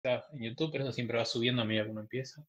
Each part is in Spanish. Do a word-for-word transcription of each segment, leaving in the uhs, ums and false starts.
está en YouTube, pero eso siempre va subiendo a medida que uno empieza.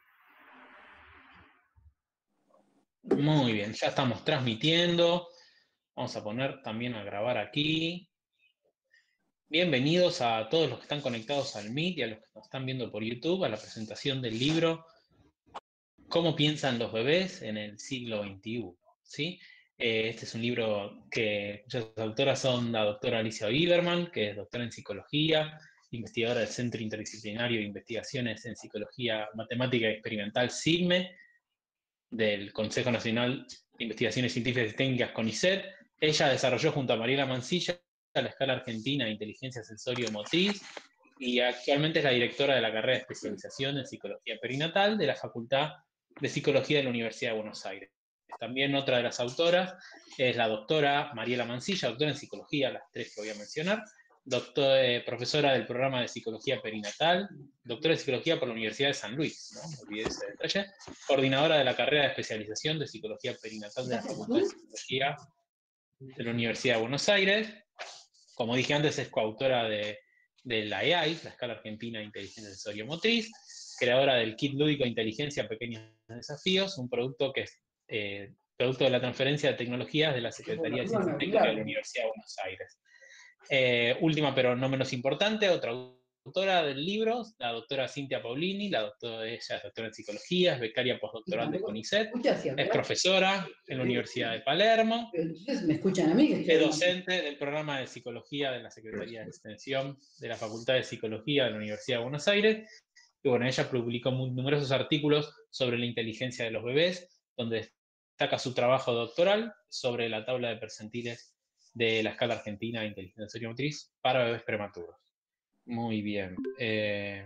Muy bien, ya estamos transmitiendo. Vamos a poner también a grabar aquí. Bienvenidos a todos los que están conectados al Meet y a los que nos están viendo por YouTube a la presentación del libro ¿Cómo piensan los bebés en el siglo veintiuno? ¿Sí? Eh, este es un libro que cuyas autoras son la doctora Alicia Biberman, que es doctora en psicología, investigadora del Centro Interdisciplinario de Investigaciones en Psicología Matemática y Experimental SIGME, del Consejo Nacional de Investigaciones Científicas y Técnicas CONICET. Ella desarrolló junto a Mariela Mansilla la Escala Argentina de Inteligencia Sensorio-Motriz y actualmente es la directora de la carrera de especialización en Psicología Perinatal de la Facultad de Psicología de la Universidad de Buenos Aires. También otra de las autoras es la doctora Mariela Mansilla, doctora en Psicología, las tres que voy a mencionar, doctor, eh, profesora del programa de Psicología Perinatal, doctora en Psicología por la Universidad de San Luis, ¿no? No olvidé ese detalle, coordinadora de la carrera de especialización de Psicología Perinatal de la Facultad de Psicología de la Universidad de Buenos Aires. Como dije antes, es coautora de, de la E A I, la Escala Argentina de Inteligencia Sensorio-Motriz, creadora del Kit Lúdico de Inteligencia Pequeños Desafíos, un producto que es eh, producto de la transferencia de tecnologías de la Secretaría de Ciencia y Técnica de la Universidad de Buenos Aires. Eh, última, pero no menos importante, otra autora del libro, la doctora Cintia Paulini, la doctora, ella es doctora en psicología, es becaria postdoctoral de CONICET, es profesora en la Universidad de Palermo, ¿Me escuchan a mí? es docente del programa de psicología de la Secretaría de Extensión de la Facultad de Psicología de la Universidad de Buenos Aires, y bueno, ella publicó numerosos artículos sobre la inteligencia de los bebés, donde destaca su trabajo doctoral sobre la tabla de percentiles de la Escala Argentina de Inteligencia Sensorio-Motriz para bebés prematuros. Muy bien. Eh,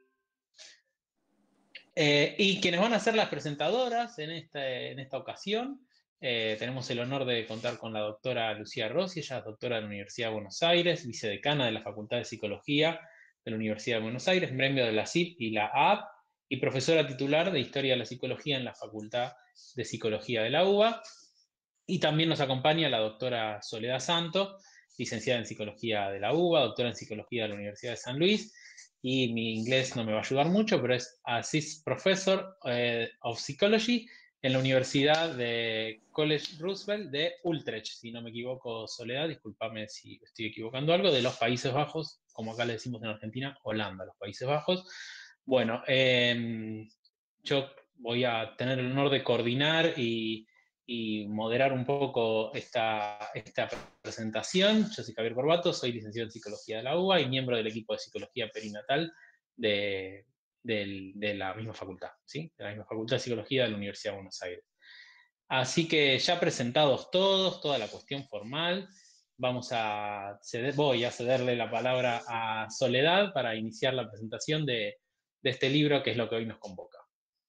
eh, y quienes van a ser las presentadoras en esta, en esta ocasión, eh, tenemos el honor de contar con la doctora Lucía Rossi, ella es doctora de la Universidad de Buenos Aires, vicedecana de la Facultad de Psicología de la Universidad de Buenos Aires, miembro de la C I P y la A P, y profesora titular de Historia de la Psicología en la Facultad de Psicología de la U B A. Y también nos acompaña la doctora Soledad Santo, licenciada en Psicología de la U B A, doctora en Psicología de la Universidad de San Luis, y mi inglés no me va a ayudar mucho, pero es Assist Professor eh, of Psychology en la Universidad de College Roosevelt de Utrecht, si no me equivoco, Soledad, discúlpame si estoy equivocando algo, de los Países Bajos, como acá le decimos en Argentina, Holanda, los Países Bajos. Bueno, eh, yo voy a tener el honor de coordinar y, y moderar un poco esta, esta presentación. Yo soy Javier Corbato, soy licenciado en Psicología de la U B A y miembro del equipo de Psicología Perinatal de, de, de la misma facultad, ¿sí? De la misma Facultad de Psicología de la Universidad de Buenos Aires. Así que ya presentados todos, toda la cuestión formal, vamos a ceder, voy a cederle la palabra a Soledad para iniciar la presentación de, de este libro, que es lo que hoy nos convoca.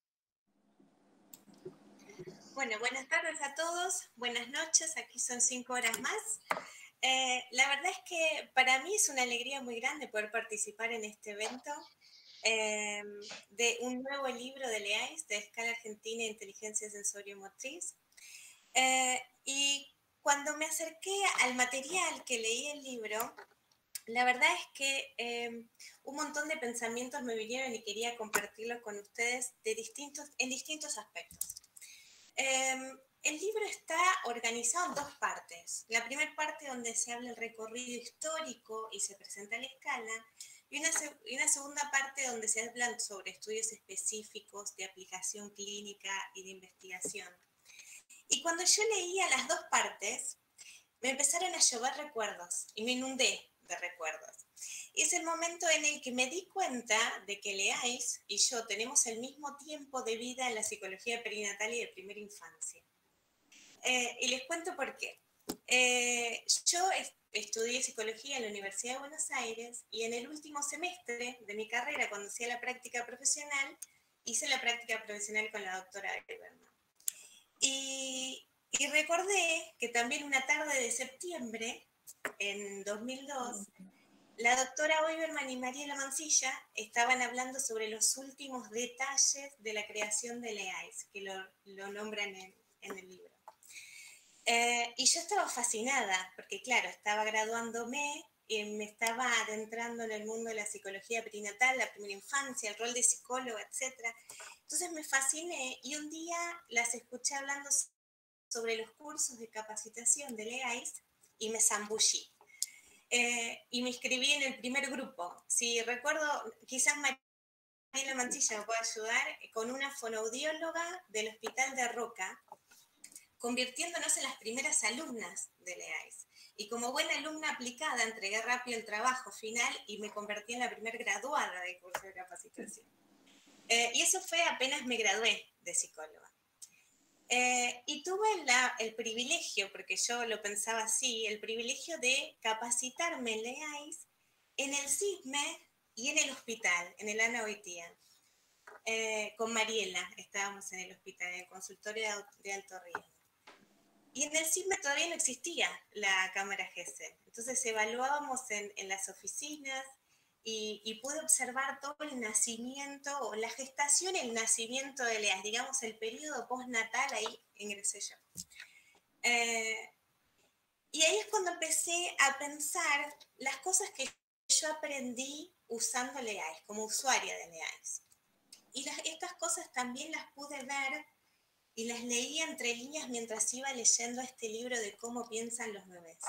Bueno, buenas tardes a todos, buenas noches, aquí son cinco horas más. Eh, la verdad es que para mí es una alegría muy grande poder participar en este evento eh, de un nuevo libro de L E A I S, de Escala Argentina de Inteligencia Sensorio-Motriz. Eh, y cuando me acerqué al material que leí el libro, la verdad es que eh, un montón de pensamientos me vinieron y quería compartirlos con ustedes de distintos, en distintos aspectos. Eh, el libro está organizado en dos partes. La primera parte donde se habla el recorrido histórico y se presenta la escala, y una, y una segunda parte donde se hablan sobre estudios específicos de aplicación clínica y de investigación. Y cuando yo leía las dos partes, me empezaron a llover recuerdos y me inundé de recuerdos. Y es el momento en el que me di cuenta de que L E A I S y yo tenemos el mismo tiempo de vida en la psicología perinatal y de primera infancia. Eh, y les cuento por qué. Eh, yo est estudié psicología en la Universidad de Buenos Aires y en el último semestre de mi carrera, cuando hacía la práctica profesional, hice la práctica profesional con la doctora Biberman. Y, y recordé que también una tarde de septiembre, en dos mil dos, la doctora Biberman y Mariela Mansilla estaban hablando sobre los últimos detalles de la creación de L E A I S, que lo, lo nombran en, en el libro. Eh, y yo estaba fascinada, porque claro, estaba graduándome eh, me estaba adentrando en el mundo de la psicología perinatal, la primera infancia, el rol de psicóloga, etcétera. Entonces me fasciné y un día las escuché hablando sobre los cursos de capacitación de LEAIS y me zambullí. Eh, y me inscribí en el primer grupo. Si recuerdo, quizás Mariela Mancilla me puede ayudar, con una fonoaudióloga del Hospital de Roca, convirtiéndonos en las primeras alumnas de LEAIS. Y como buena alumna aplicada, entregué rápido el trabajo final y me convertí en la primer graduada del curso de capacitación. Eh, y eso fue apenas me gradué de psicóloga. Eh, y tuve la, el privilegio, porque yo lo pensaba así, el privilegio de capacitarme en LEAIS, en el CISME y en el hospital, en el Ana Boitía. Eh, con Mariela estábamos en el hospital, en el consultorio de Alto Río. Y en el CISME todavía no existía la cámara G E S E. Entonces evaluábamos en, en las oficinas y, y pude observar todo el nacimiento, o la gestación y el nacimiento de LEAIS, digamos el periodo postnatal, ahí ingresé yo. Eh, y ahí es cuando empecé a pensar las cosas que yo aprendí usando LEAIS, como usuaria de LEAIS. Y las, estas cosas también las pude ver y las leía entre líneas mientras iba leyendo este libro de cómo piensan los bebés.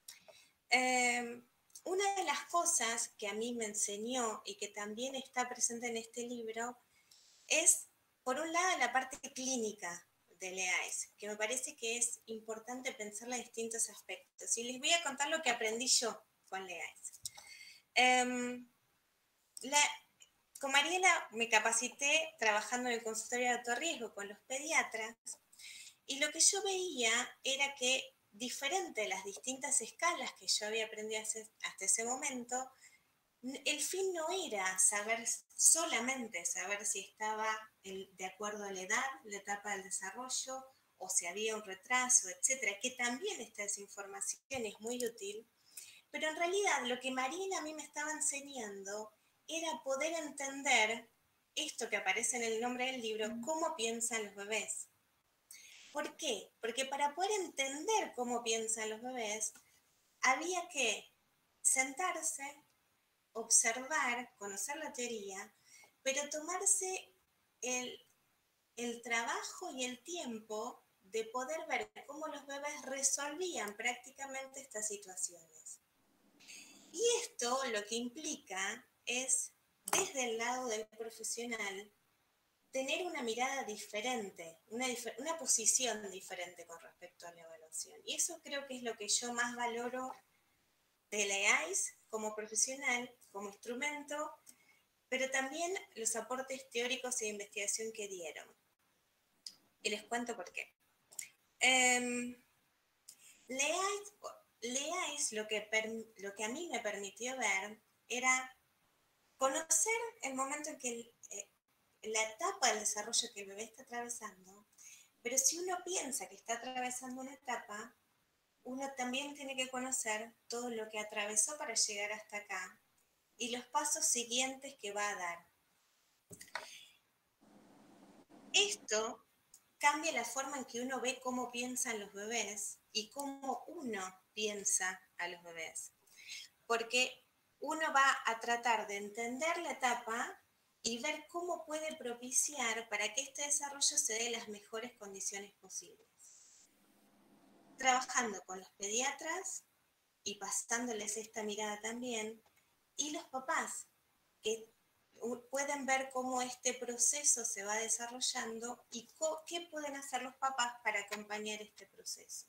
Eh, una de las cosas que a mí me enseñó y que también está presente en este libro es, por un lado, la parte clínica de LEAIS, que me parece que es importante pensarla en distintos aspectos. Y les voy a contar lo que aprendí yo con LEAIS. Eh, la, con Mariela me capacité trabajando en el consultorio de alto riesgo con los pediatras, y lo que yo veía era que, diferente de las distintas escalas que yo había aprendido hasta ese momento, el fin no era saber solamente saber si estaba de acuerdo a la edad, la etapa del desarrollo, o si había un retraso, etcétera, que también esta desinformación es muy útil, pero en realidad lo que Mariela a mí me estaba enseñando era poder entender esto que aparece en el nombre del libro, cómo piensan los bebés. ¿Por qué? Porque para poder entender cómo piensan los bebés, había que sentarse, observar, conocer la teoría, pero tomarse el, el trabajo y el tiempo de poder ver cómo los bebés resolvían prácticamente estas situaciones. Y esto lo que implica es, desde el lado del profesional, tener una mirada diferente, una, una posición diferente con respecto a la evaluación. Y eso creo que es lo que yo más valoro de LEAIS como profesional, como instrumento, pero también los aportes teóricos e investigación que dieron. Y les cuento por qué. Eh, LEAIS, LEAIS lo, que per, lo que a mí me permitió ver era conocer el momento en que el, eh, la etapa del desarrollo que el bebé está atravesando, pero si uno piensa que está atravesando una etapa, uno también tiene que conocer todo lo que atravesó para llegar hasta acá y los pasos siguientes que va a dar. Esto cambia la forma en que uno ve cómo piensan los bebés y cómo uno piensa a los bebés. Porque uno va a tratar de entender la etapa y ver cómo puede propiciar para que este desarrollo se dé en las mejores condiciones posibles. Trabajando con los pediatras y pasándoles esta mirada también, y los papás, que pueden ver cómo este proceso se va desarrollando y qué pueden hacer los papás para acompañar este proceso.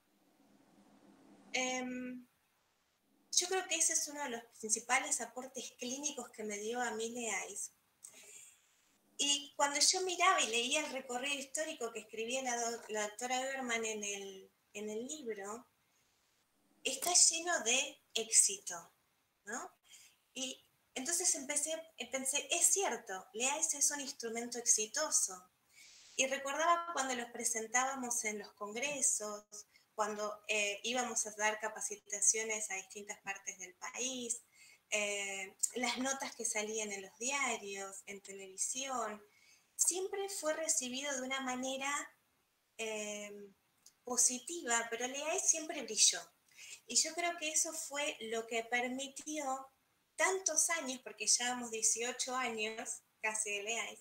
Um, yo creo que ese es uno de los principales aportes clínicos que me dio a mí LEAIS. Y cuando yo miraba y leía el recorrido histórico que escribía la, do, la doctora Berman en el, en el libro, está lleno de éxito, ¿no? Y entonces empecé, pensé, es cierto, LEAIS es un instrumento exitoso. Y recordaba cuando los presentábamos en los congresos, cuando eh, íbamos a dar capacitaciones a distintas partes del país, eh, las notas que salían en los diarios, en televisión, siempre fue recibido de una manera eh, positiva, pero LEAIS siempre brilló. Y yo creo que eso fue lo que permitió tantos años, porque llevamos dieciocho años, casi de LEAIS,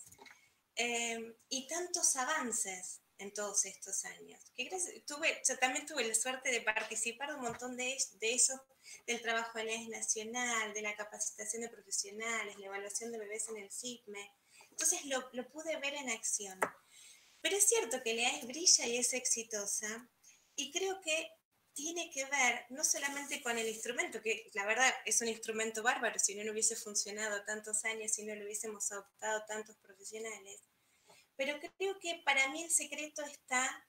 eh, y tantos avances en todos estos años. Que gracias, tuve, yo también tuve la suerte de participar de un montón de, de eso, del trabajo en LEAIS Nacional, de la capacitación de profesionales, la evaluación de bebés en el SIGME. Entonces lo, lo pude ver en acción. Pero es cierto que LEAIS brilla y es exitosa, y creo que tiene que ver no solamente con el instrumento, que la verdad es un instrumento bárbaro, si no, no hubiese funcionado tantos años, si no lo hubiésemos adoptado tantos profesionales, pero creo que para mí el secreto está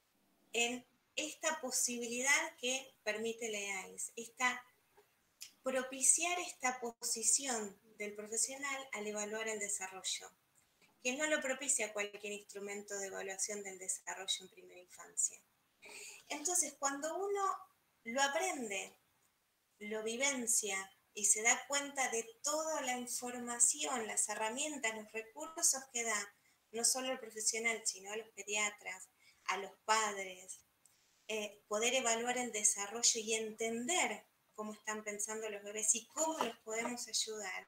en esta posibilidad que permite LEAIS, esta, propiciar esta posición del profesional al evaluar el desarrollo, que no lo propicia cualquier instrumento de evaluación del desarrollo en primera infancia. Entonces, cuando uno lo aprende, lo vivencia y se da cuenta de toda la información, las herramientas, los recursos que da, no solo el profesional, sino a los pediatras, a los padres, eh, poder evaluar el desarrollo y entender cómo están pensando los bebés y cómo los podemos ayudar,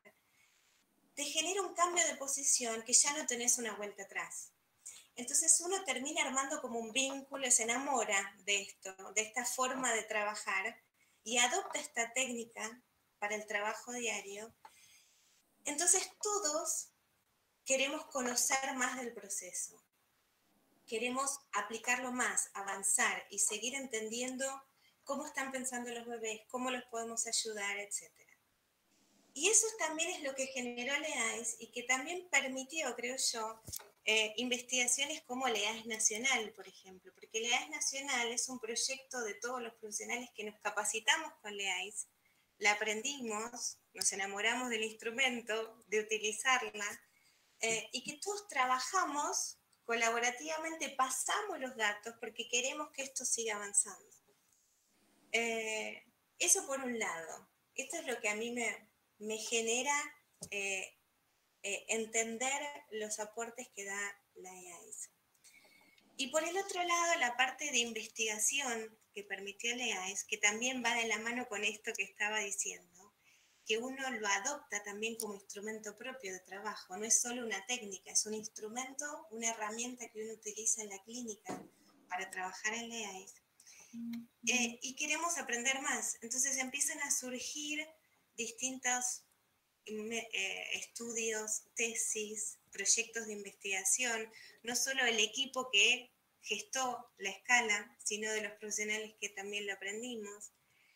te genera un cambio de posición que ya no tenés una vuelta atrás. Entonces uno termina armando como un vínculo, se enamora de esto, de esta forma de trabajar y adopta esta técnica para el trabajo diario. Entonces todos queremos conocer más del proceso, queremos aplicarlo más, avanzar y seguir entendiendo cómo están pensando los bebés, cómo los podemos ayudar, etcétera. Y eso también es lo que generó LEAIS y que también permitió, creo yo, eh, investigaciones como LEAIS Nacional, por ejemplo, porque LEAIS Nacional es un proyecto de todos los profesionales que nos capacitamos con LEAIS, la aprendimos, nos enamoramos del instrumento, de utilizarla, eh, y que todos trabajamos colaborativamente, pasamos los datos porque queremos que esto siga avanzando. Eh, eso por un lado. Esto es lo que a mí me, me genera eh, eh, entender los aportes que da la LEAIS. Y por el otro lado, la parte de investigación que permitió LEAIS, que también va de la mano con esto que estaba diciendo, que uno lo adopta también como instrumento propio de trabajo, no es solo una técnica, es un instrumento, una herramienta que uno utiliza en la clínica para trabajar en LEAIS. Eh, y queremos aprender más, entonces empiezan a surgir distintos eh, estudios, tesis, proyectos de investigación, no solo el equipo que gestó la escala, sino de los profesionales que también lo aprendimos.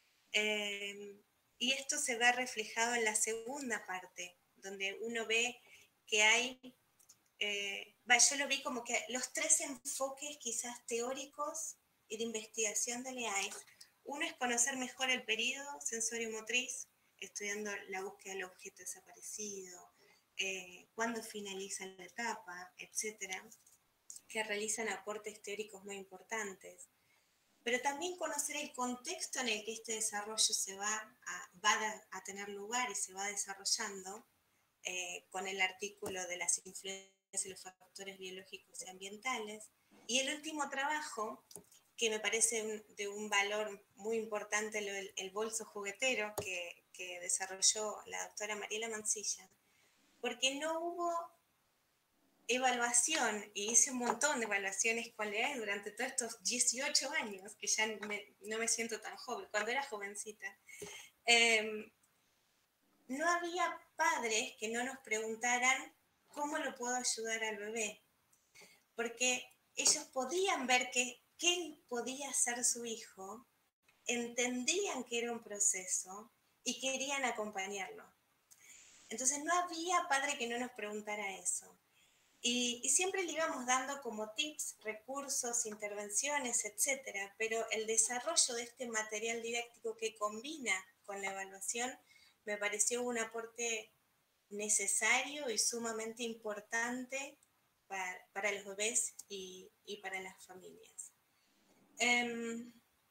Eh, y esto se ve reflejado en la segunda parte, donde uno ve que hay, eh, bah, yo lo vi como que los tres enfoques quizás teóricos y de investigación de LEAIS. Uno es conocer mejor el periodo sensorio-motriz, estudiando la búsqueda del objeto desaparecido, eh, cuándo finaliza la etapa, etcétera, que realizan aportes teóricos muy importantes. Pero también conocer el contexto en el que este desarrollo se va a, va a tener lugar y se va desarrollando, eh, con el artículo de las influencias y los factores biológicos y ambientales. Y el último trabajo, que me parece un, de un valor muy importante, el, el bolso juguetero que, que desarrolló la doctora Mariela Mancilla, porque no hubo evaluación, y hice un montón de evaluaciones con LEAIS durante todos estos dieciocho años, que ya me, no me siento tan joven, cuando era jovencita, eh, no había padres que no nos preguntaran cómo lo puedo ayudar al bebé, porque ellos podían ver que qué podía hacer su hijo, entendían que era un proceso y querían acompañarlo. Entonces no había padre que no nos preguntara eso. Y, y siempre le íbamos dando como tips, recursos, intervenciones, etcétera, pero el desarrollo de este material didáctico que combina con la evaluación me pareció un aporte necesario y sumamente importante para, para los bebés y, y para las familias. Um,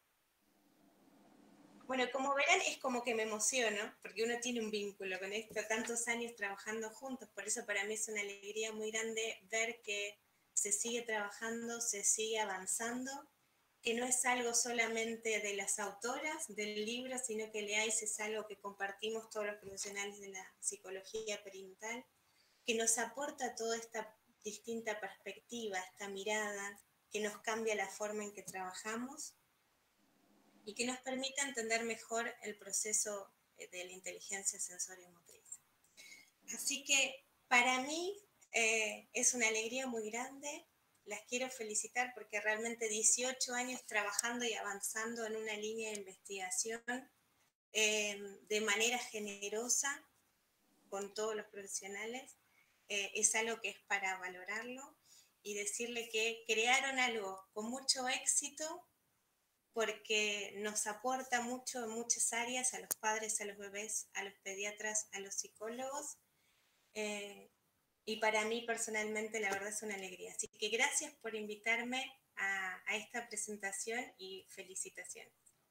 Bueno, como verán, es como que me emociono, porque uno tiene un vínculo con esto, tantos años trabajando juntos, por eso para mí es una alegría muy grande ver que se sigue trabajando, se sigue avanzando, que no es algo solamente de las autoras del libro, sino que el E A I S es algo que compartimos todos los profesionales de la psicología perinatal, que nos aporta toda esta distinta perspectiva, esta mirada, que nos cambia la forma en que trabajamos y que nos permite entender mejor el proceso de la inteligencia sensorio-motriz. Así que para mí eh, es una alegría muy grande. Las quiero felicitar porque realmente dieciocho años trabajando y avanzando en una línea de investigación eh, de manera generosa con todos los profesionales, eh, es algo que es para valorarlo y decirle que crearon algo con mucho éxito porque nos aporta mucho en muchas áreas, a los padres, a los bebés, a los pediatras, a los psicólogos. Eh, y para mí personalmente la verdad es una alegría. Así que gracias por invitarme a, a esta presentación y felicitaciones.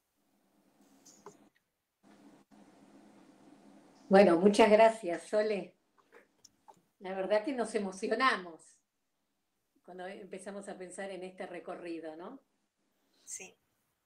Bueno, muchas gracias, Sole. La verdad que nos emocionamos cuando empezamos a pensar en este recorrido, ¿no? Sí.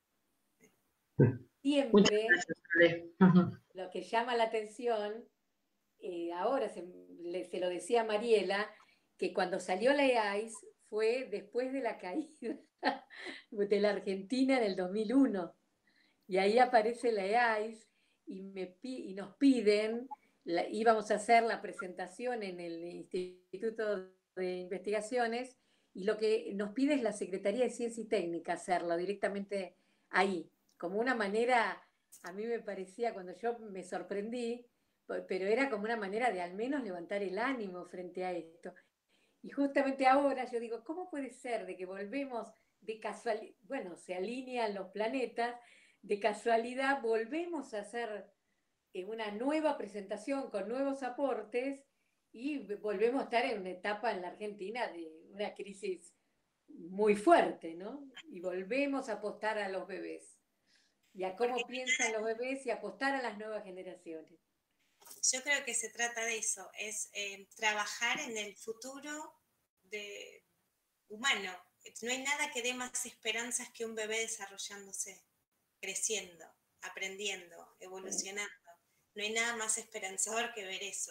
Siempre lo que llama la atención, eh, ahora se, le, se lo decía a Mariela, que cuando salió la E A I S fue después de la caída de la Argentina en el dos mil uno. Y ahí aparece la E A I S y, me, y nos piden, la, íbamos a hacer la presentación en el Instituto de Investigaciones, y lo que nos pide es la Secretaría de Ciencia y Técnica hacerlo directamente ahí, como una manera, a mí me parecía, cuando yo me sorprendí, pero era como una manera de al menos levantar el ánimo frente a esto. Y justamente ahora yo digo, ¿cómo puede ser de que volvemos de casualidad, bueno, se alinean los planetas, de casualidad volvemos a hacer una nueva presentación con nuevos aportes y volvemos a estar en una etapa en la Argentina de una crisis muy fuerte, ¿no? Y volvemos a apostar a los bebés y a cómo piensan los bebés y apostar a las nuevas generaciones. Yo creo que se trata de eso, es eh, trabajar en el futuro de, humano. No hay nada que dé más esperanzas que un bebé desarrollándose, creciendo, aprendiendo, evolucionando. No hay nada más esperanzador que ver eso.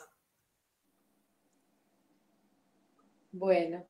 Bueno.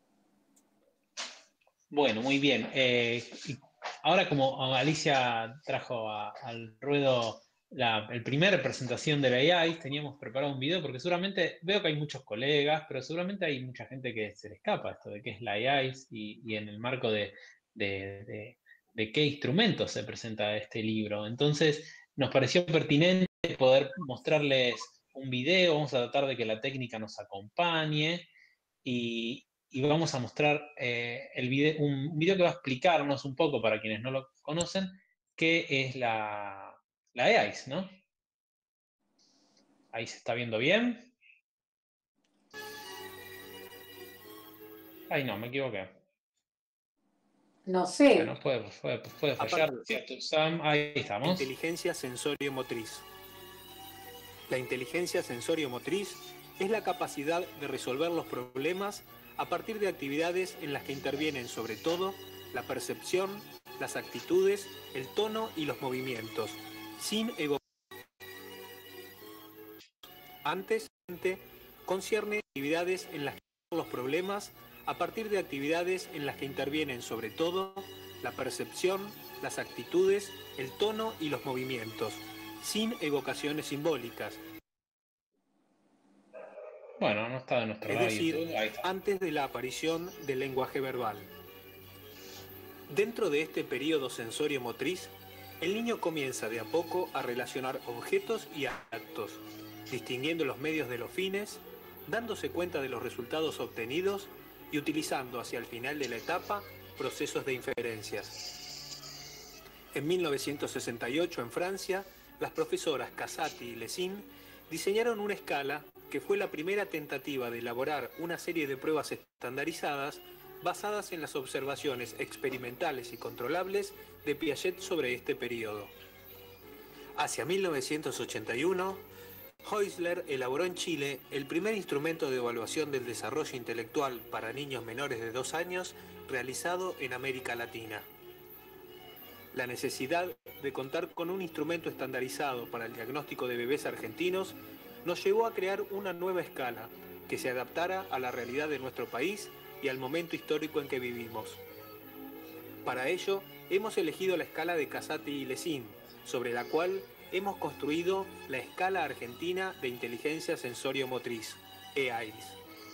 Bueno, muy bien. Eh, ahora como Alicia trajo a, al ruedo la el primera presentación de la E A I, teníamos preparado un video porque seguramente veo que hay muchos colegas, pero seguramente hay mucha gente que se le escapa esto de qué es la E A I y, y en el marco de, de, de, de qué instrumentos se presenta este libro. Entonces nos pareció pertinente poder mostrarles un video, vamos a tratar de que la técnica nos acompañe y, y vamos a mostrar eh, el video, un video que va a explicarnos un poco, para quienes no lo conocen, qué es la, la E A I S, ¿no? Ahí se está viendo bien. Ay, no, me equivoqué. No sé. Bueno, puede, puede, puede fallar. Sam, ahí estamos. Inteligencia sensorio-motriz. La inteligencia sensorio-motriz es la capacidad de resolver los problemas a partir de actividades en las que intervienen sobre todo la percepción, las actitudes, el tono y los movimientos, sin evocar. Antes, concierne actividades en las que los problemas a partir de actividades en las que intervienen sobre todo la percepción, las actitudes, el tono y los movimientos, sin evocaciones simbólicas. Bueno, no está de nuestro es lado. decir, YouTube. Ahí está. Antes de la aparición del lenguaje verbal. Dentro de este periodo sensorio-motriz, el niño comienza de a poco a relacionar objetos y actos, distinguiendo los medios de los fines, dándose cuenta de los resultados obtenidos y utilizando hacia el final de la etapa procesos de inferencias. En mil novecientos sesenta y ocho, en Francia, las profesoras Casati y Lesin diseñaron una escala que fue la primera tentativa de elaborar una serie de pruebas estandarizadas basadas en las observaciones experimentales y controlables de Piaget sobre este periodo. Hacia mil novecientos ochenta y uno, Heusler elaboró en Chile el primer instrumento de evaluación del desarrollo intelectual para niños menores de dos años realizado en América Latina. La necesidad de contar con un instrumento estandarizado para el diagnóstico de bebés argentinos nos llevó a crear una nueva escala que se adaptara a la realidad de nuestro país y al momento histórico en que vivimos. Para ello, hemos elegido la escala de Casati y Lesin, sobre la cual hemos construido la Escala Argentina de Inteligencia Sensorio-Motriz, E A I S.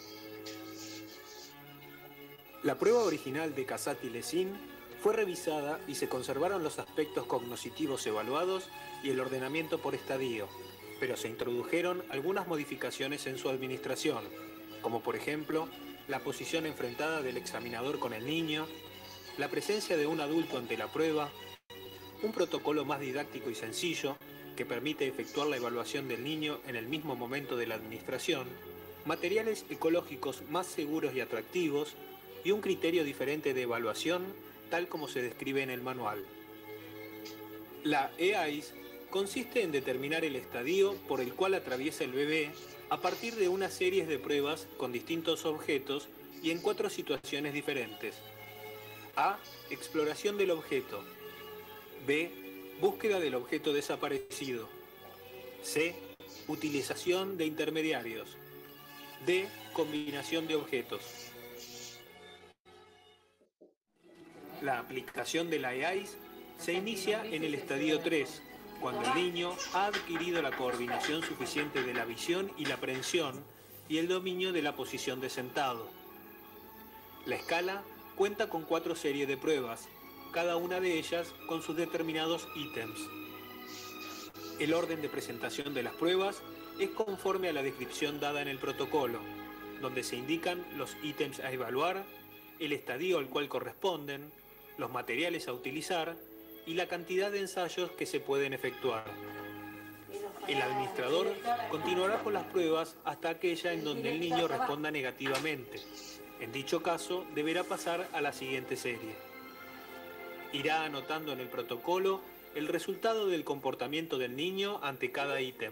La prueba original de Casati y Lesin fue revisada y se conservaron los aspectos cognitivos evaluados y el ordenamiento por estadio, pero se introdujeron algunas modificaciones en su administración, como por ejemplo la posición enfrentada del examinador con el niño, la presencia de un adulto ante la prueba, un protocolo más didáctico y sencillo que permite efectuar la evaluación del niño en el mismo momento de la administración, materiales ecológicos más seguros y atractivos y un criterio diferente de evaluación tal como se describe en el manual. La E A I S consiste en determinar el estadio por el cual atraviesa el bebé a partir de una serie de pruebas con distintos objetos y en cuatro situaciones diferentes. A. Exploración del objeto. B. Búsqueda del objeto desaparecido. C. Utilización de intermediarios. D. Combinación de objetos. La aplicación de la E A I S se inicia en el estadio tres, cuando el niño ha adquirido la coordinación suficiente de la visión y la aprehensión y el dominio de la posición de sentado. La escala cuenta con cuatro series de pruebas, cada una de ellas con sus determinados ítems. El orden de presentación de las pruebas es conforme a la descripción dada en el protocolo, donde se indican los ítems a evaluar, el estadio al cual corresponden, los materiales a utilizar y la cantidad de ensayos que se pueden efectuar. El administrador continuará con las pruebas hasta aquella en donde el niño responda negativamente. En dicho caso, deberá pasar a la siguiente serie. Irá anotando en el protocolo el resultado del comportamiento del niño ante cada ítem.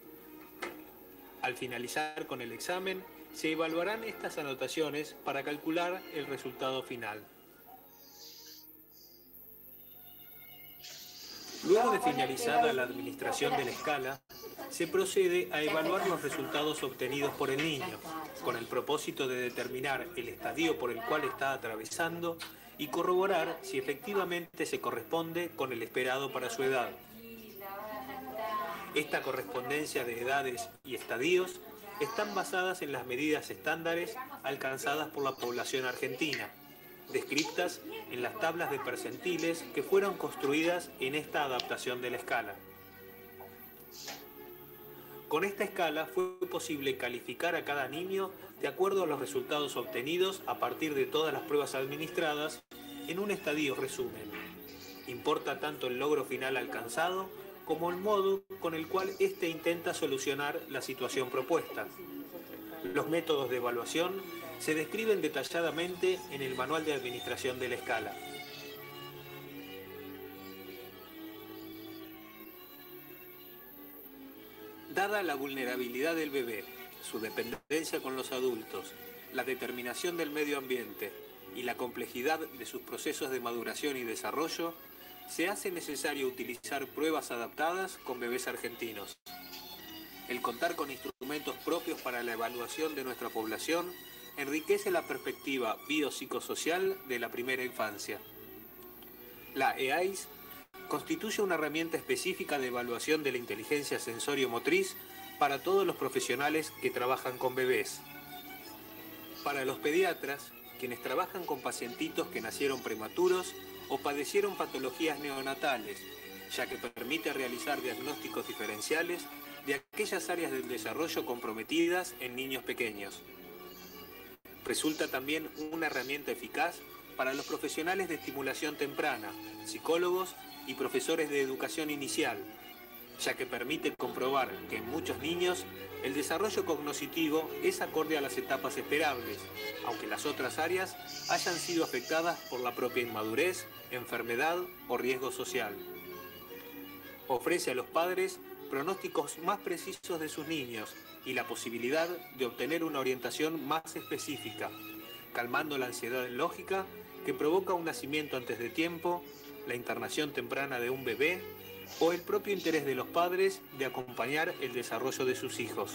Al finalizar con el examen, se evaluarán estas anotaciones para calcular el resultado final. Luego de finalizada la administración de la escala, se procede a evaluar los resultados obtenidos por el niño, con el propósito de determinar el estadio por el cual está atravesando y corroborar si efectivamente se corresponde con el esperado para su edad. Esta correspondencia de edades y estadios están basadas en las medidas estándares alcanzadas por la población argentina, descritas en las tablas de percentiles que fueron construidas en esta adaptación de la escala. Con esta escala fue posible calificar a cada niño de acuerdo a los resultados obtenidos a partir de todas las pruebas administradas en un estadio resumen. Importa tanto el logro final alcanzado como el modo con el cual éste intenta solucionar la situación propuesta. Los métodos de evaluación se describen detalladamente en el manual de administración de la escala. Dada la vulnerabilidad del bebé, su dependencia con los adultos, la determinación del medio ambiente y la complejidad de sus procesos de maduración y desarrollo, se hace necesario utilizar pruebas adaptadas con bebés argentinos. El contar con instrumentos propios para la evaluación de nuestra población enriquece la perspectiva biopsicosocial de la primera infancia. La E A I S constituye una herramienta específica de evaluación de la inteligencia sensorio-motriz para todos los profesionales que trabajan con bebés. Para los pediatras, quienes trabajan con pacientitos que nacieron prematuros o padecieron patologías neonatales, ya que permite realizar diagnósticos diferenciales de aquellas áreas del desarrollo comprometidas en niños pequeños. Resulta también una herramienta eficaz para los profesionales de estimulación temprana, psicólogos y profesores de educación inicial, ya que permite comprobar que en muchos niños el desarrollo cognitivo es acorde a las etapas esperables, aunque las otras áreas hayan sido afectadas por la propia inmadurez, enfermedad o riesgo social. Ofrece a los padres pronósticos más precisos de sus niños y la posibilidad de obtener una orientación más específica, calmando la ansiedad lógica que provoca un nacimiento antes de tiempo la internación temprana de un bebé o el propio interés de los padres de acompañar el desarrollo de sus hijos.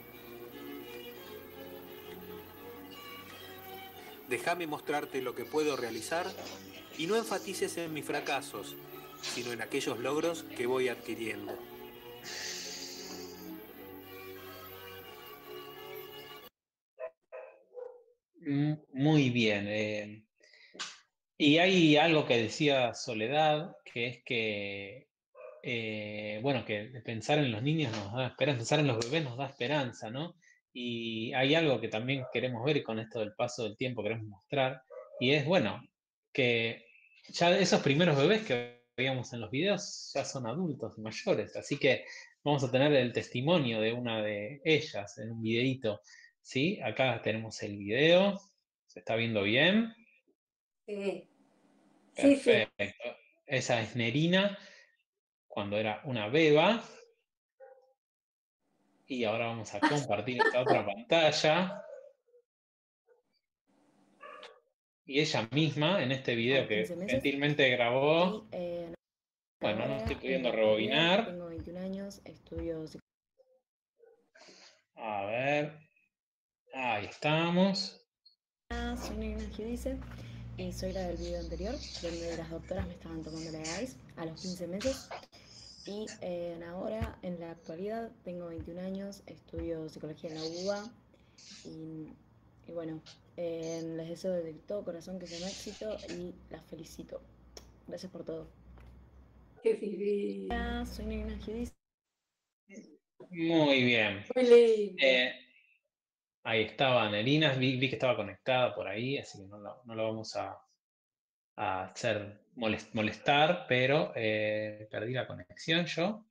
Déjame mostrarte lo que puedo realizar y no enfatices en mis fracasos, sino en aquellos logros que voy adquiriendo. Muy bien. Eh, y hay algo que decía Soledad, que es que, eh, bueno, que pensar en los niños nos da esperanza, pensar en los bebés nos da esperanza, ¿no? Y hay algo que también queremos ver y con esto del paso del tiempo queremos mostrar, y es, bueno, que ya esos primeros bebés que veíamos en los videos ya son adultos y mayores, así que vamos a tener el testimonio de una de ellas en un videíto, ¿sí? Acá tenemos el video. ¿Se está viendo bien? Sí. Perfecto. Sí, sí. Esa es Nerina cuando era una beba. Y ahora vamos a compartir esta otra pantalla. Y ella misma, en este video que gentilmente grabó. Y, eh, bueno, no estoy pudiendo rebobinar. Tengo veintiún años, estudio psicología. A ver. Ahí estamos. Soy Nerina Giudice y soy la del video anterior, donde las doctoras me estaban tomando la E A I S a los quince meses. Y eh, ahora, en la actualidad, tengo veintiún años, estudio psicología en la U B A. Y, y bueno, eh, les deseo de todo corazón que sea un éxito y las felicito. Gracias por todo. Qué divino. Hola, soy Nerina Giudice. Muy bien. Muy lindo. Eh, ahí estaba Nerina, vi, vi que estaba conectada por ahí, así que no lo, no lo vamos a, a hacer molest, molestar, pero eh, perdí la conexión yo.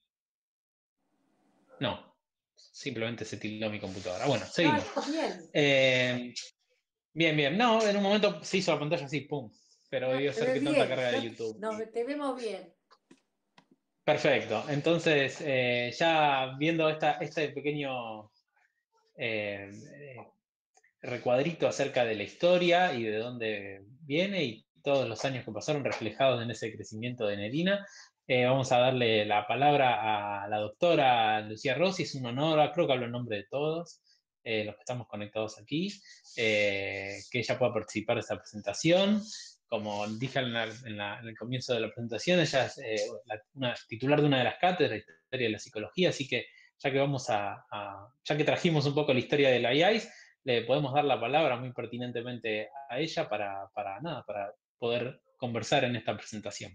No, simplemente se tildó mi computadora. Bueno, seguimos. Ah, bien. Eh, bien, bien. No, en un momento se hizo la pantalla así, pum. Pero Ah, debió te ser ves que tanta bien. carga de No, YouTube. no, te vemos bien. Perfecto. Entonces, eh, ya viendo esta, este pequeño eh, eh, recuadrito acerca de la historia y de dónde viene y todos los años que pasaron reflejados en ese crecimiento de Nerina, eh, vamos a darle la palabra a la doctora Lucía Rossi. Es un honor, creo que hablo en nombre de todos eh, los que estamos conectados aquí, eh, que ella pueda participar de esta presentación. Como dije en, la, en, la, en el comienzo de la presentación, ella es eh, la, una titular de una de las cátedras de Historia de la Psicología, así que ya que vamos a, a ya que trajimos un poco la historia de la I A I S, le podemos dar la palabra muy pertinentemente a ella para, para nada, para poder conversar en esta presentación.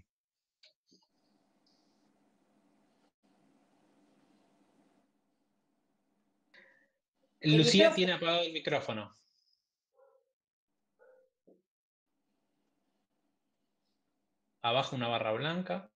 Lucía tiene apagado el micrófono. Abajo una barra blanca.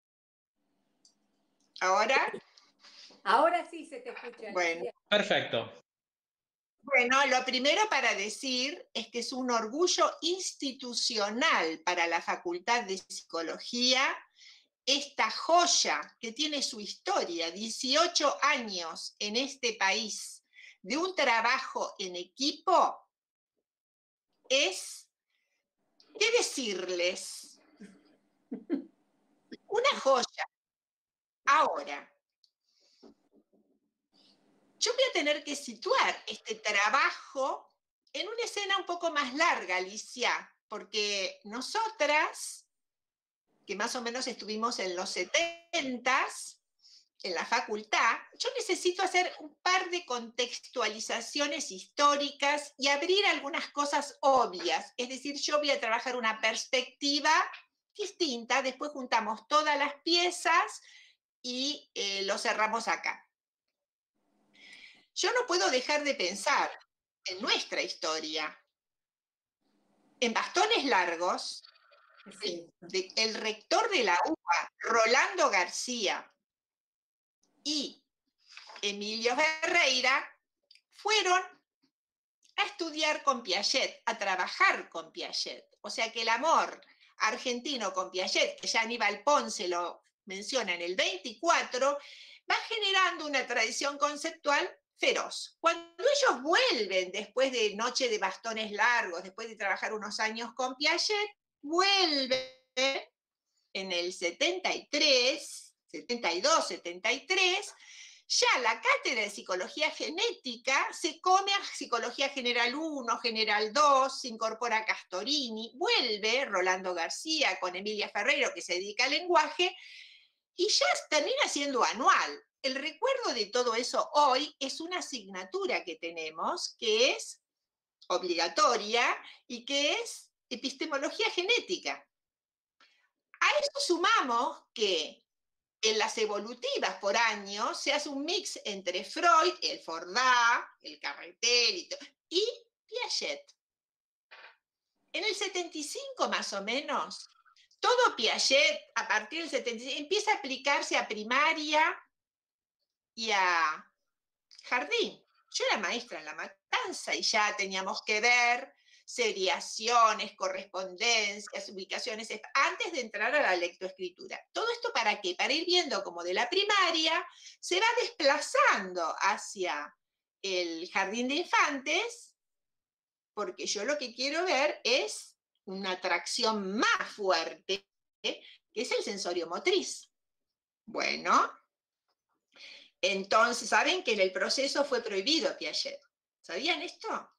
¿Ahora? Ahora sí se te escucha. Bueno. Perfecto. Bueno, lo primero para decir es que es un orgullo institucional para la Facultad de Psicología esta joya que tiene su historia, dieciocho años en este país, de un trabajo en equipo, es, ¿qué decirles? Una joya. Ahora, yo voy a tener que situar este trabajo en una escena un poco más larga, Alicia, porque nosotras, que más o menos estuvimos en los setentas, en la facultad, yo necesito hacer un par de contextualizaciones históricas y abrir algunas cosas obvias. Es decir, yo voy a trabajar una perspectiva distinta, después juntamos todas las piezas y eh, lo cerramos acá. Yo no puedo dejar de pensar en nuestra historia. En Bastones Largos, el, de, el rector de la U B A, Rolando García, y Emilio Ferreira fueron a estudiar con Piaget, a trabajar con Piaget. O sea que el amor argentino con Piaget, que ya Aníbal Ponce lo menciona en el veinticuatro, va generando una tradición conceptual feroz. Cuando ellos vuelven después de Noche de Bastones Largos, después de trabajar unos años con Piaget, vuelven en el setenta y tres, setenta y dos, setenta y tres, ya la cátedra de psicología genética se come a psicología general uno, general dos, se incorpora Castorini, vuelve Rolando García con Emilia Ferreiro, que se dedica al lenguaje, y ya termina siendo anual. El recuerdo de todo eso hoy es una asignatura que tenemos, que es obligatoria y que es epistemología genética. A eso sumamos que en las evolutivas por año se hace un mix entre Freud, el Fordá, el Carretel y, y Piaget. En el setenta y cinco más o menos, todo Piaget, a partir del setenta y cinco, empieza a aplicarse a primaria y a jardín. Yo era maestra en La Matanza y ya teníamos que ver seriaciones, correspondencias, ubicaciones, antes de entrar a la lectoescritura. ¿Todo esto para qué? Para ir viendo cómo de la primaria se va desplazando hacia el jardín de infantes, porque yo lo que quiero ver es una atracción más fuerte, ¿eh? Que es el sensorio motriz. Bueno, entonces, ¿saben que en el proceso fue prohibido Piaget? ¿Sabían esto?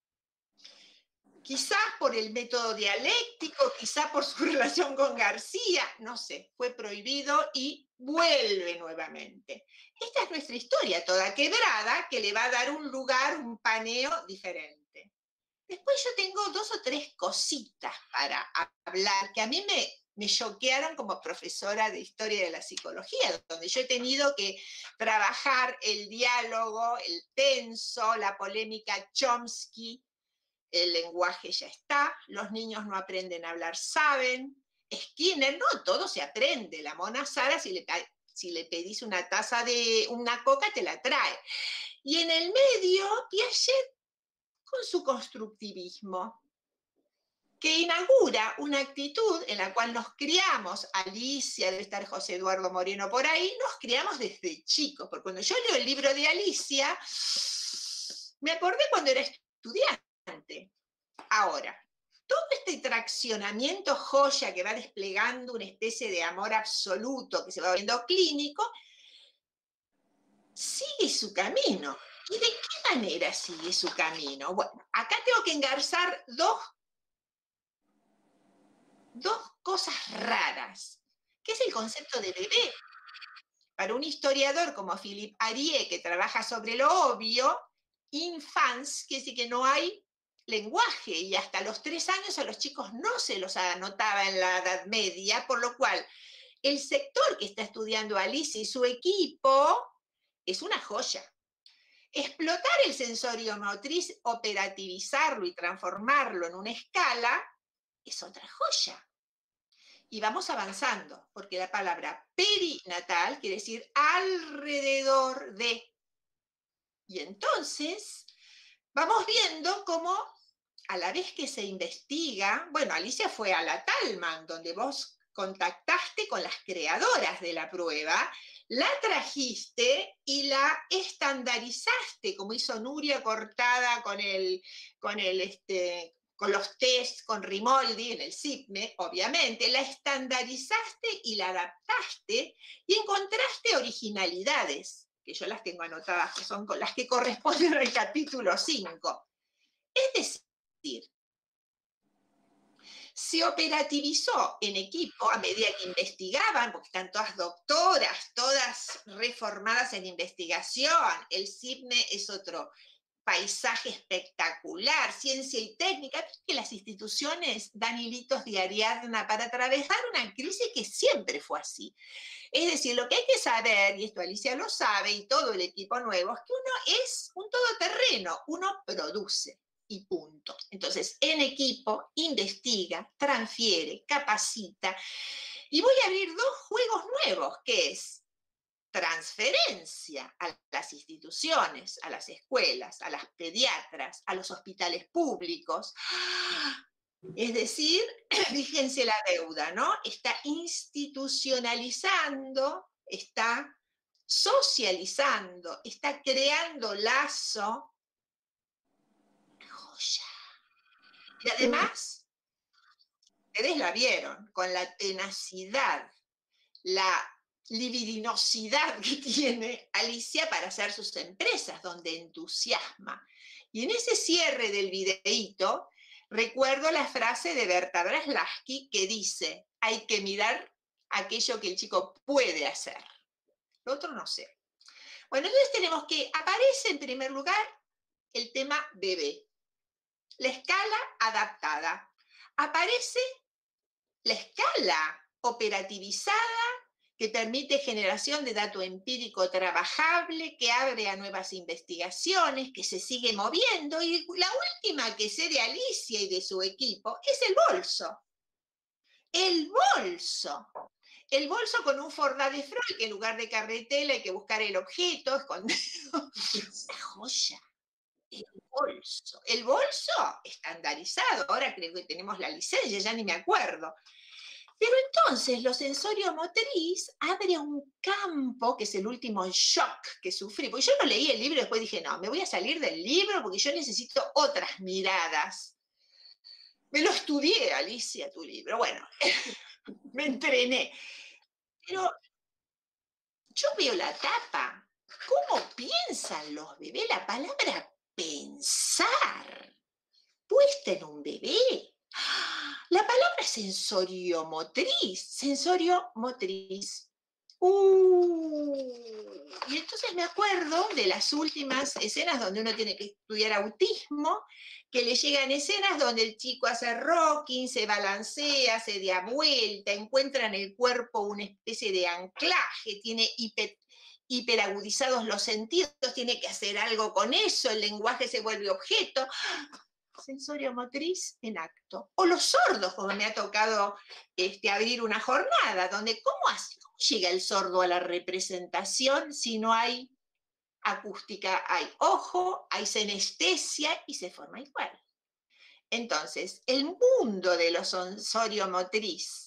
Quizás por el método dialéctico, quizás por su relación con García, no sé, fue prohibido y vuelve nuevamente. Esta es nuestra historia toda quebrada, que le va a dar un lugar, un paneo diferente. Después yo tengo dos o tres cositas para hablar, que a mí me, me choquearon como profesora de historia de la psicología, donde yo he tenido que trabajar el diálogo, el tenso, la polémica Chomsky. El lenguaje ya está, los niños no aprenden a hablar, saben. Skinner, no, todo se aprende. La mona Sara, si le, si le pedís una taza de una coca, te la trae. Y en el medio, Piaget con su constructivismo, que inaugura una actitud en la cual nos criamos, Alicia, debe estar José Eduardo Moreno por ahí, nos criamos desde chicos, porque cuando yo leo el libro de Alicia, me acordé cuando era estudiante. Ahora, todo este traccionamiento joya que va desplegando una especie de amor absoluto que se va viendo clínico, sigue su camino. ¿Y de qué manera sigue su camino? Bueno, acá tengo que engarzar dos, dos cosas raras, que es el concepto de bebé. Para un historiador como Philippe Arié, que trabaja sobre lo obvio, infans, quiere decir que no hay lenguaje, y hasta los tres años a los chicos no se los anotaba en la Edad Media, por lo cual el sector que está estudiando Alicia y su equipo es una joya. Explotar el sensorio motriz, operativizarlo y transformarlo en una escala es otra joya. Y vamos avanzando, porque la palabra perinatal quiere decir alrededor de. Y entonces vamos viendo cómo a la vez que se investiga, bueno, Alicia fue a la Talman, donde vos contactaste con las creadoras de la prueba, la trajiste y la estandarizaste, como hizo Nuria Cortada con, el, con, el, este, con los test, con Rimoldi en el SIPME, obviamente, la estandarizaste y la adaptaste y encontraste originalidades, que yo las tengo anotadas, que son las que corresponden al capítulo cinco. Es decir, se operativizó en equipo a medida que investigaban, porque están todas doctoras, todas reformadas en investigación. El SIPME es otro paisaje espectacular, ciencia y técnica, que las instituciones dan hilitos de Ariadna para atravesar una crisis que siempre fue así. Es decir, lo que hay que saber, y esto Alicia lo sabe, y todo el equipo nuevo, es que uno es un todoterreno, uno produce. Y punto. Entonces, en equipo, investiga, transfiere, capacita. Y voy a abrir dos juegos nuevos, que es transferencia a las instituciones, a las escuelas, a las pediatras, a los hospitales públicos. Es decir, fíjense la deuda, ¿no? Está institucionalizando, está socializando, está creando lazo. Y además, ustedes la vieron, con la tenacidad, la libidinosidad que tiene Alicia para hacer sus empresas, donde entusiasma. Y en ese cierre del videíto, recuerdo la frase de Berta Braslavsky que dice, hay que mirar aquello que el chico puede hacer. Lo otro no sé. Bueno, entonces tenemos que aparece en primer lugar el tema bebé. La escala adaptada. Aparece la escala operativizada que permite generación de dato empírico trabajable, que abre a nuevas investigaciones, que se sigue moviendo, y la última que sé de Alicia y de su equipo es el bolso. El bolso. El bolso con un Fordá de Freud, que en lugar de carretela hay que buscar el objeto escondido. Esa joya. El bolso. El bolso estandarizado. Ahora creo que tenemos la licencia, ya ni me acuerdo. Pero entonces lo sensorio motriz abre un campo, que es el último shock que sufrí. Porque yo no leí el libro y después dije, no, me voy a salir del libro porque yo necesito otras miradas. Me lo estudié, Alicia, tu libro. Bueno, me entrené. Pero yo veo la tapa. ¿Cómo piensan los bebés? La palabra pensar, puesta en un bebé. La palabra sensoriomotriz, sensoriomotriz. Uh, y entonces me acuerdo de las últimas escenas donde uno tiene que estudiar autismo, que le llegan escenas donde el chico hace rocking, se balancea, se da vuelta, encuentra en el cuerpo una especie de anclaje, tiene hiper, hiperagudizados los sentidos, tiene que hacer algo con eso, el lenguaje se vuelve objeto. Sensorio motriz en acto. O los sordos, como me ha tocado este, abrir una jornada, donde ¿cómo, hace, ¿cómo llega el sordo a la representación si no hay acústica? Hay ojo, hay senestesia y se forma igual. Entonces, el mundo de lo sensorio motriz,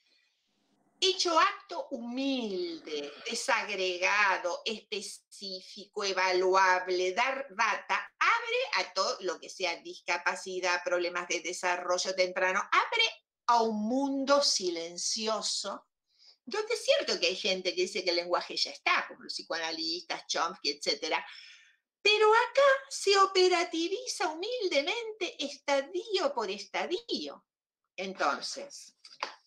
hecho acto humilde, desagregado, específico, evaluable, dar data, abre a todo lo que sea discapacidad, problemas de desarrollo temprano, abre a un mundo silencioso, donde es cierto que hay gente que dice que el lenguaje ya está, como los psicoanalistas, Chomsky, etcétera, pero acá se operativiza humildemente estadio por estadio. Entonces,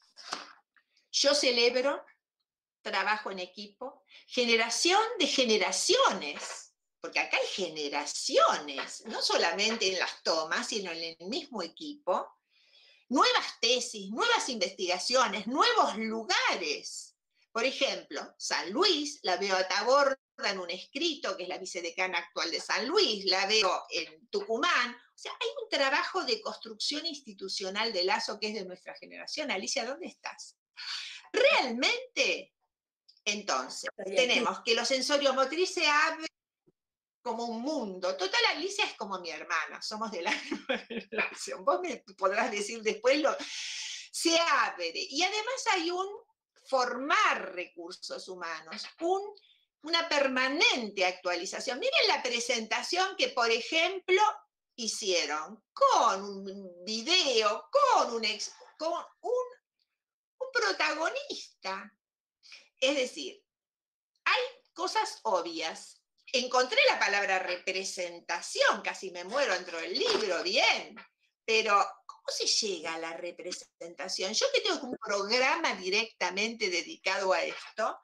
yo celebro trabajo en equipo, generación de generaciones, porque acá hay generaciones, no solamente en las tomas, sino en el mismo equipo, nuevas tesis, nuevas investigaciones, nuevos lugares. Por ejemplo, San Luis, la veo a Taborda en un escrito, que es la vicedecana actual de San Luis, la veo en Tucumán. O sea, hay un trabajo de construcción institucional de Lazo que es de nuestra generación. Alicia, ¿dónde estás? Realmente, entonces, tenemos que los sensorios motrices se abren como un mundo. Total, Alicia es como mi hermana, somos de la misma generación. Vos me podrás decir después, lo, se abre. Y además hay un formar recursos humanos, un, una permanente actualización. Miren la presentación que, por ejemplo, hicieron con un video, con un, ex, con un un protagonista. Es decir, hay cosas obvias. Encontré la palabra representación, casi me muero dentro del libro, bien, pero ¿cómo se llega a la representación? Yo que tengo un programa directamente dedicado a esto,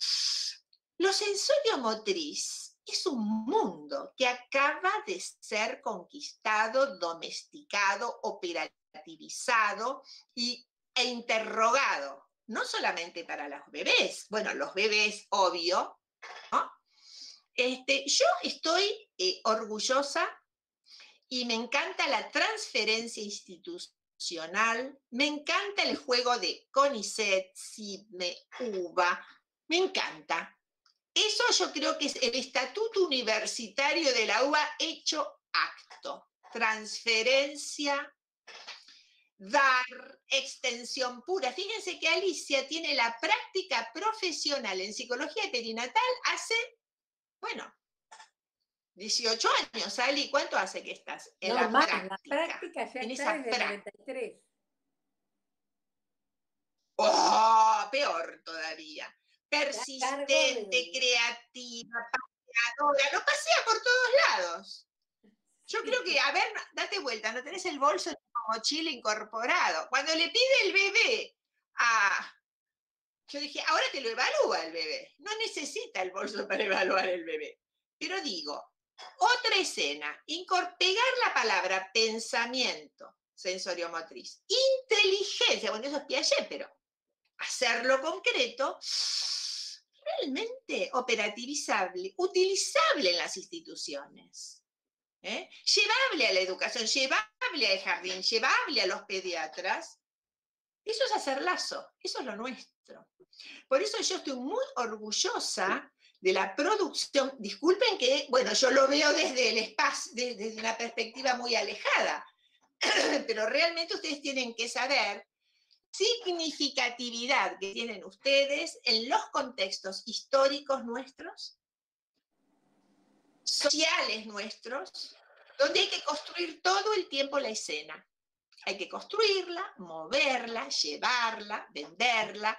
lo sensorio motriz es un mundo que acaba de ser conquistado, domesticado, operativizado y e interrogado, no solamente para los bebés, bueno, los bebés, obvio, ¿no? Este, yo estoy eh, orgullosa y me encanta la transferencia institucional, me encanta el juego de CONICET, CIDME, UBA, me encanta. Eso yo creo que es el estatuto universitario de la UBA hecho acto, transferencia, dar, extensión pura. Fíjense que Alicia tiene la práctica profesional en psicología perinatal hace, bueno, dieciocho años. Ali, ¿cuánto hace que estás en no, la más, práctica? La práctica ya en está esa desde el noventa y tres. ¡Oh! Peor todavía. Persistente, creativa, paseadora, lo pasea por todos lados. Yo creo que, a ver, date vuelta, no tenés el bolso de tu mochila incorporado. Cuando le pide el bebé a... Yo dije, ahora te lo evalúa el bebé. No necesita el bolso para evaluar el bebé. Pero digo, otra escena, pegar la palabra pensamiento sensorio-motriz, inteligencia, bueno, eso es Piaget, pero hacerlo concreto, realmente operativizable, utilizable en las instituciones. ¿Eh? Llevable a la educación, llevable al jardín, llevable a los pediatras. Eso es hacer lazo, eso es lo nuestro. Por eso yo estoy muy orgullosa de la producción. Disculpen que, bueno, yo lo veo desde el espacio, desde una perspectiva muy alejada, pero realmente ustedes tienen que saber significatividad que tienen ustedes en los contextos históricos nuestros, sociales nuestros, donde hay que construir todo el tiempo la escena. Hay que construirla, moverla, llevarla, venderla.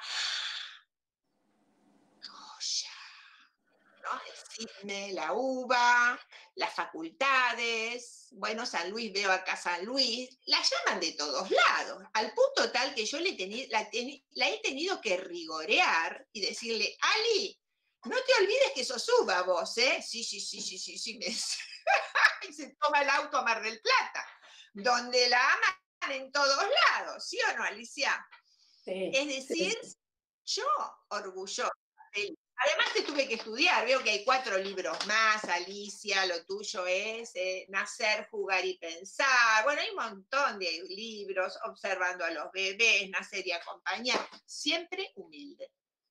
Joya. ¿No? El cisne, la uva, las facultades. Bueno, San Luis, veo acá San Luis. La llaman de todos lados, al punto tal que yo le teni, la, teni, la he tenido que rigorear y decirle, Ali, no te olvides que sos uva vos, ¿eh? Sí, sí, sí, sí, sí, sí. Me... y se toma el auto a Mar del Plata, donde la aman en todos lados, ¿sí o no, Alicia? Sí, es decir, sí. Yo orgullosa. Además te tuve que estudiar, veo que hay cuatro libros más, Alicia, lo tuyo es eh, Nacer, Jugar y Pensar. Bueno, hay un montón de libros, Observando a los bebés, Nacer y Acompañar. Siempre humilde.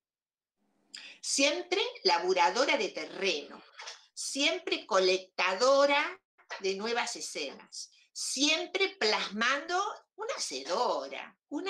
Siempre laburadora de terreno. Siempre colectadora de nuevas escenas. Siempre plasmando una hacedora, una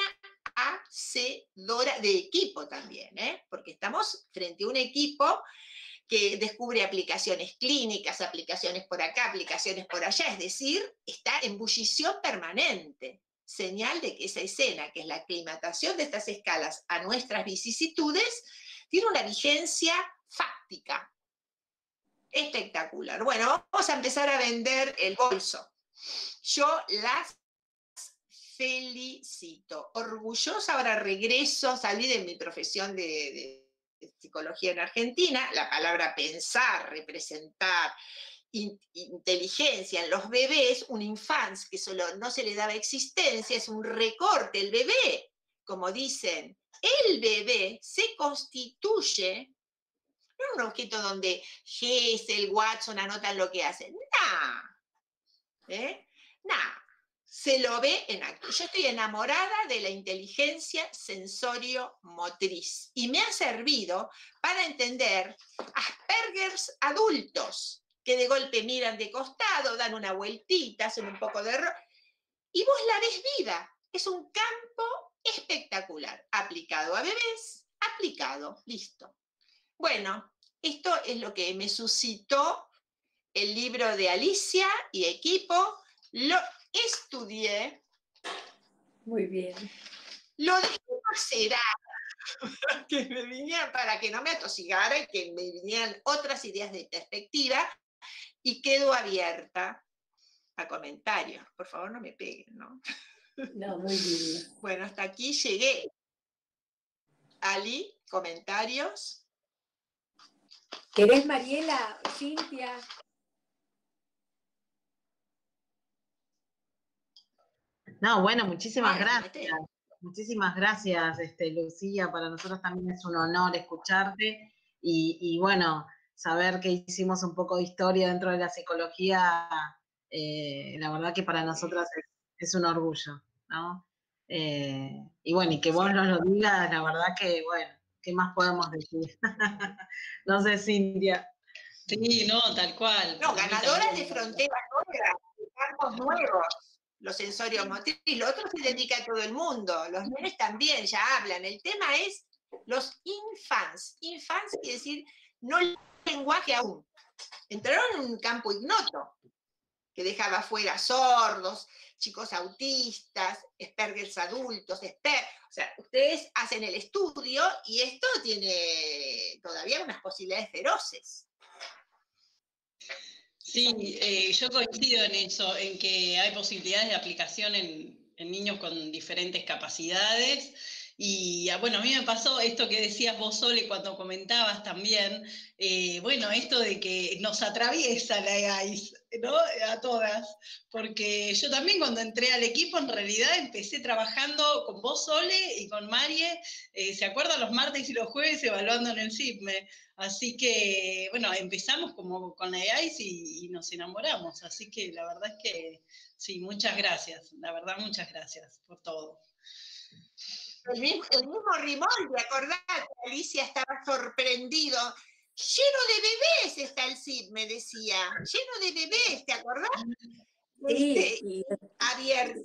hacedora de equipo también, ¿eh? Porque estamos frente a un equipo que descubre aplicaciones clínicas, aplicaciones por acá, aplicaciones por allá, es decir, está en bullición permanente, señal de que esa escena, que es la aclimatación de estas escalas a nuestras vicisitudes, tiene una vigencia fáctica, espectacular. Bueno, vamos a empezar a vender el bolso. Yo las felicito. Orgullosa, ahora regreso, salí de mi profesión de, de, de psicología en Argentina, la palabra pensar, representar, in, inteligencia en los bebés, un infancia que solo no se le daba existencia, es un recorte, el bebé, como dicen, el bebé se constituye, no un objeto donde Gesell, Watson anotan lo que hacen, nah, ¿eh? Nah. Se lo ve en acto. Yo estoy enamorada de la inteligencia sensorio-motriz y me ha servido para entender Aspergers adultos que de golpe miran de costado, dan una vueltita, hacen un poco de error y vos la ves viva. Es un campo espectacular, aplicado a bebés, aplicado, listo. Bueno, esto es lo que me suscitó el libro de Alicia y equipo. Lo estudié. Muy bien. Lo dejé macerar, que me vinieran, para que no me atosigara y que me vinieran otras ideas de perspectiva, y quedo abierta a comentarios. Por favor, no me peguen, ¿no? No, muy bien. Bueno, hasta aquí llegué. Ali, comentarios. ¿Querés, Mariela, Cintia? No, bueno, muchísimas gracias. Muchísimas gracias, este, Lucía. Para nosotros también es un honor escucharte y, y bueno, saber que hicimos un poco de historia dentro de la psicología, eh, la verdad que para nosotras es, es un orgullo, ¿no? Eh, y bueno, y que vos nos lo digas, la verdad que, bueno, ¿qué más podemos decir? No sé, Cintia. Sí, no, tal cual. No, ganadoras de fronteras nuevas, de campos nuevos. Los sensorios motrices, lo otro se dedica a todo el mundo, los nenes también ya hablan. El tema es los infants. Infants quiere decir no lenguaje aún. Entraron en un campo ignoto. que dejaba fuera sordos, chicos autistas, Aspergers adultos, Asper, o sea, ustedes hacen el estudio y esto tiene todavía unas posibilidades feroces. Sí, eh, yo coincido en eso, en que hay posibilidades de aplicación en, en niños con diferentes capacidades. Y bueno, a mí me pasó esto que decías vos, Sole, cuando comentabas también, eh, bueno, esto de que nos atraviesa la E A I S, ¿no? A todas, porque yo también cuando entré al equipo en realidad empecé trabajando con vos, Sole, y con Marie, eh, ¿se acuerdan? Los martes y los jueves evaluando en el SIPME, así que, bueno, empezamos como con la E A I S y, y nos enamoramos, así que la verdad es que sí, muchas gracias, la verdad muchas gracias por todo. El mismo, el mismo Rimoldi, acordate, Alicia estaba sorprendido. Lleno de bebés está el C I D, me decía. Lleno de bebés, ¿te acordás? Sí, Este, sí. Abierto,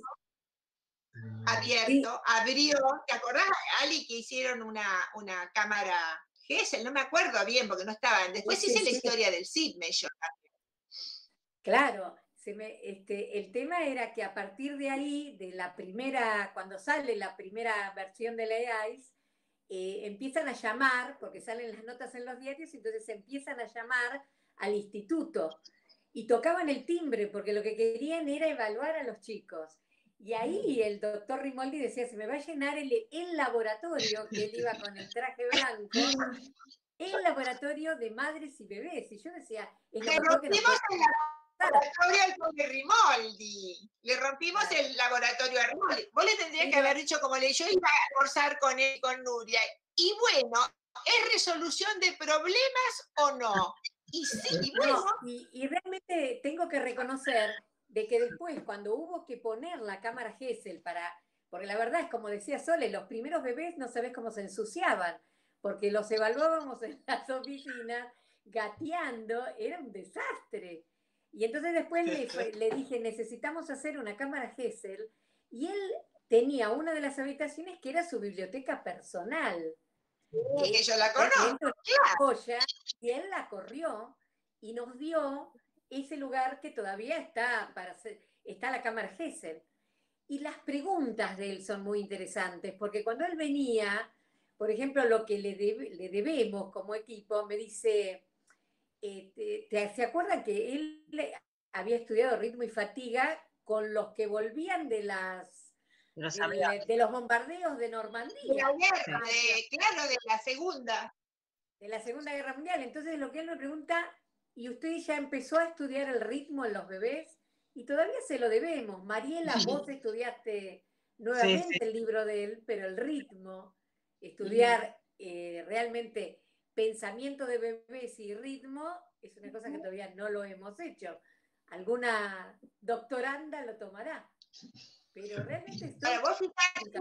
abierto, sí. Abrió. ¿Te acordás, Ali, que hicieron una, una cámara Gesell? No me acuerdo bien porque no estaban. Después sí, hice sí, la sí. historia del C I D, me yo también. Claro. Se me, este, el tema era que a partir de ahí, de la primera, cuando sale la primera versión de la E A I S, eh, empiezan a llamar, porque salen las notas en los diarios, entonces empiezan a llamar al instituto y tocaban el timbre, porque lo que querían era evaluar a los chicos. Y ahí el doctor Rimoldi decía, se me va a llenar el, el laboratorio, que él iba con el traje blanco, el laboratorio de madres y bebés. Y yo decía, es lo mejor que nos puede... laboratorio al pobre Rimoldi. Le rompimos claro. el laboratorio a Rimoldi. Vos le tendrías que haber dicho, como le yo iba a almorzar con él, con Nuria. Y bueno, ¿es resolución de problemas o no? Y sí, y bueno. No, y, y realmente tengo que reconocer de que después, cuando hubo que poner la cámara Gesell para, porque la verdad es como decía Sole, los primeros bebés no sabés cómo se ensuciaban, porque los evaluábamos en las oficinas gateando, era un desastre. Y entonces después le, le dije, necesitamos hacer una cámara Gesell, y él tenía una de las habitaciones que era su biblioteca personal. Que, que yo la conozco, joya, y él la corrió y nos dio ese lugar que todavía está, para hacer, está la cámara Gesell. Y las preguntas de él son muy interesantes, porque cuando él venía, por ejemplo, lo que le, debe, le debemos como equipo, me dice... Eh, te, te, ¿se acuerdan que él había estudiado ritmo y fatiga con los que volvían de las de, de, de los bombardeos de Normandía? De la guerra, de, claro, de la segunda. De la Segunda Guerra Mundial. Entonces lo que él me pregunta, ¿y usted ya empezó a estudiar el ritmo en los bebés? Y todavía se lo debemos. Mariela, vos estudiaste nuevamente sí, sí. el libro de él, pero el ritmo, estudiar eh, realmente... pensamiento de bebés y ritmo es una cosa que todavía no lo hemos hecho. Alguna doctoranda lo tomará. Pero realmente estoy... Para vos fijate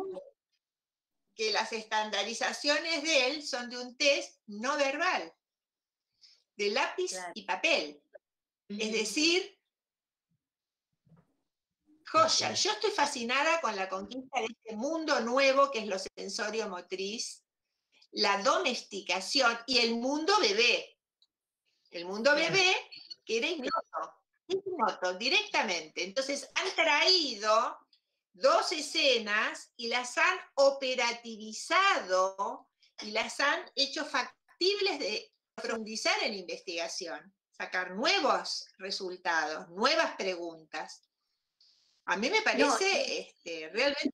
que las estandarizaciones de él son de un test no verbal, de lápiz claro. y papel. Es decir, joya. Yo estoy fascinada con la conquista de este mundo nuevo que es lo sensorio motriz, la domesticación y el mundo bebé. El mundo bebé que era ignoto, ignoto directamente. Entonces han traído dos escenas y las han operativizado y las han hecho factibles de profundizar en investigación, sacar nuevos resultados, nuevas preguntas. A mí me parece no, este, realmente...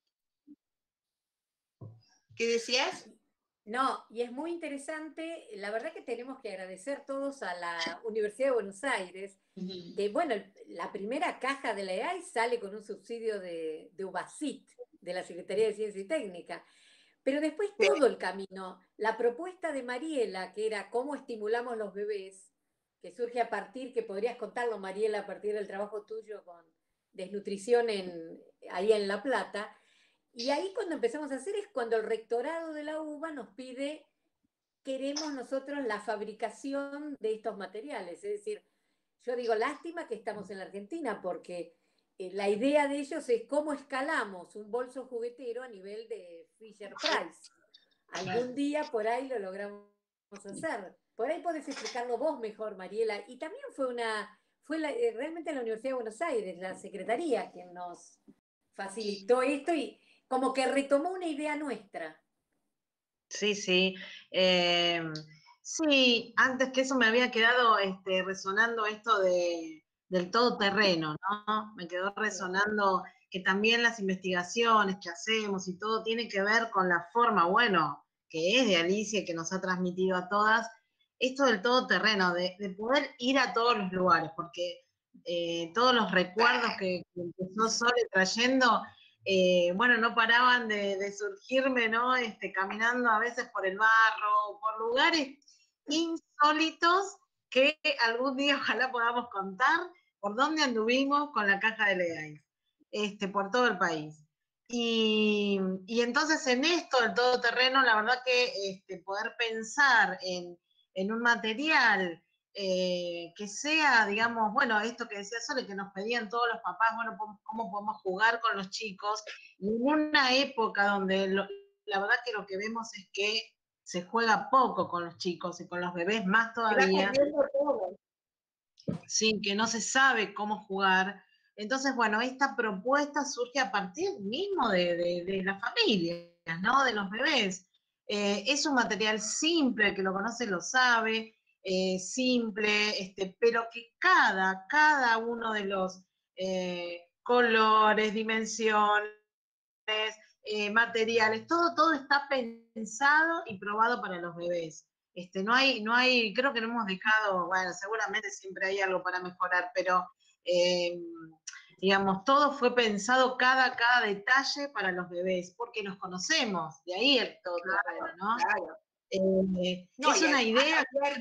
¿Qué decías? No, y es muy interesante, la verdad que tenemos que agradecer todos a la Universidad de Buenos Aires, que bueno, la primera caja de la E A I sale con un subsidio de, de UBASIT, de la Secretaría de Ciencia y Técnica, pero después todo el camino, la propuesta de Mariela, que era cómo estimulamos los bebés, que surge a partir, que podrías contarlo Mariela, a partir del trabajo tuyo con desnutrición en, ahí en La Plata. Y ahí cuando empezamos a hacer es cuando el rectorado de la UBA nos pide, queremos nosotros la fabricación de estos materiales. Es decir, yo digo, lástima que estamos en la Argentina, porque eh, la idea de ellos es cómo escalamos un bolso juguetero a nivel de Fisher Price. Algún día por ahí lo logramos hacer. Por ahí podés explicarlo vos mejor, Mariela. Y también fue una, fue la, realmente la Universidad de Buenos Aires, la Secretaría, quien nos facilitó esto y como que retomó una idea nuestra. Sí, sí. Eh, sí, antes que eso me había quedado este, resonando esto de, del todoterreno, ¿no? Me quedó resonando que también las investigaciones que hacemos y todo tiene que ver con la forma, bueno, que es de Alicia, que nos ha transmitido a todas, esto del todoterreno, de, de poder ir a todos los lugares, porque eh, todos los recuerdos que, que empezó Sole trayendo, eh, bueno, no paraban de, de surgirme, ¿no? Este, caminando a veces por el barro, por lugares insólitos que algún día ojalá podamos contar por dónde anduvimos con la caja de Leais, este, por todo el país. Y, y entonces en esto del todoterreno, la verdad que este, poder pensar en, en un material eh, que sea, digamos, bueno, esto que decía Sole, que nos pedían todos los papás, bueno, cómo podemos jugar con los chicos, y en una época donde lo, la verdad que lo que vemos es que se juega poco con los chicos y con los bebés más todavía. Sí, que no se sabe cómo jugar. Entonces, bueno, esta propuesta surge a partir mismo de, de, de las familias, ¿no? De los bebés. Eh, es un material simple, el que lo conoce lo sabe, eh, simple, este, pero que cada, cada uno de los eh, colores, dimensiones, eh, materiales, todo, todo está pensado y probado para los bebés. Este, no hay, no hay, creo que no hemos dejado, bueno, seguramente siempre hay algo para mejorar, pero eh, digamos, todo fue pensado, cada, cada detalle para los bebés, porque nos conocemos, de ahí el todo, claro, ¿no? Claro. Eh, no, es una idea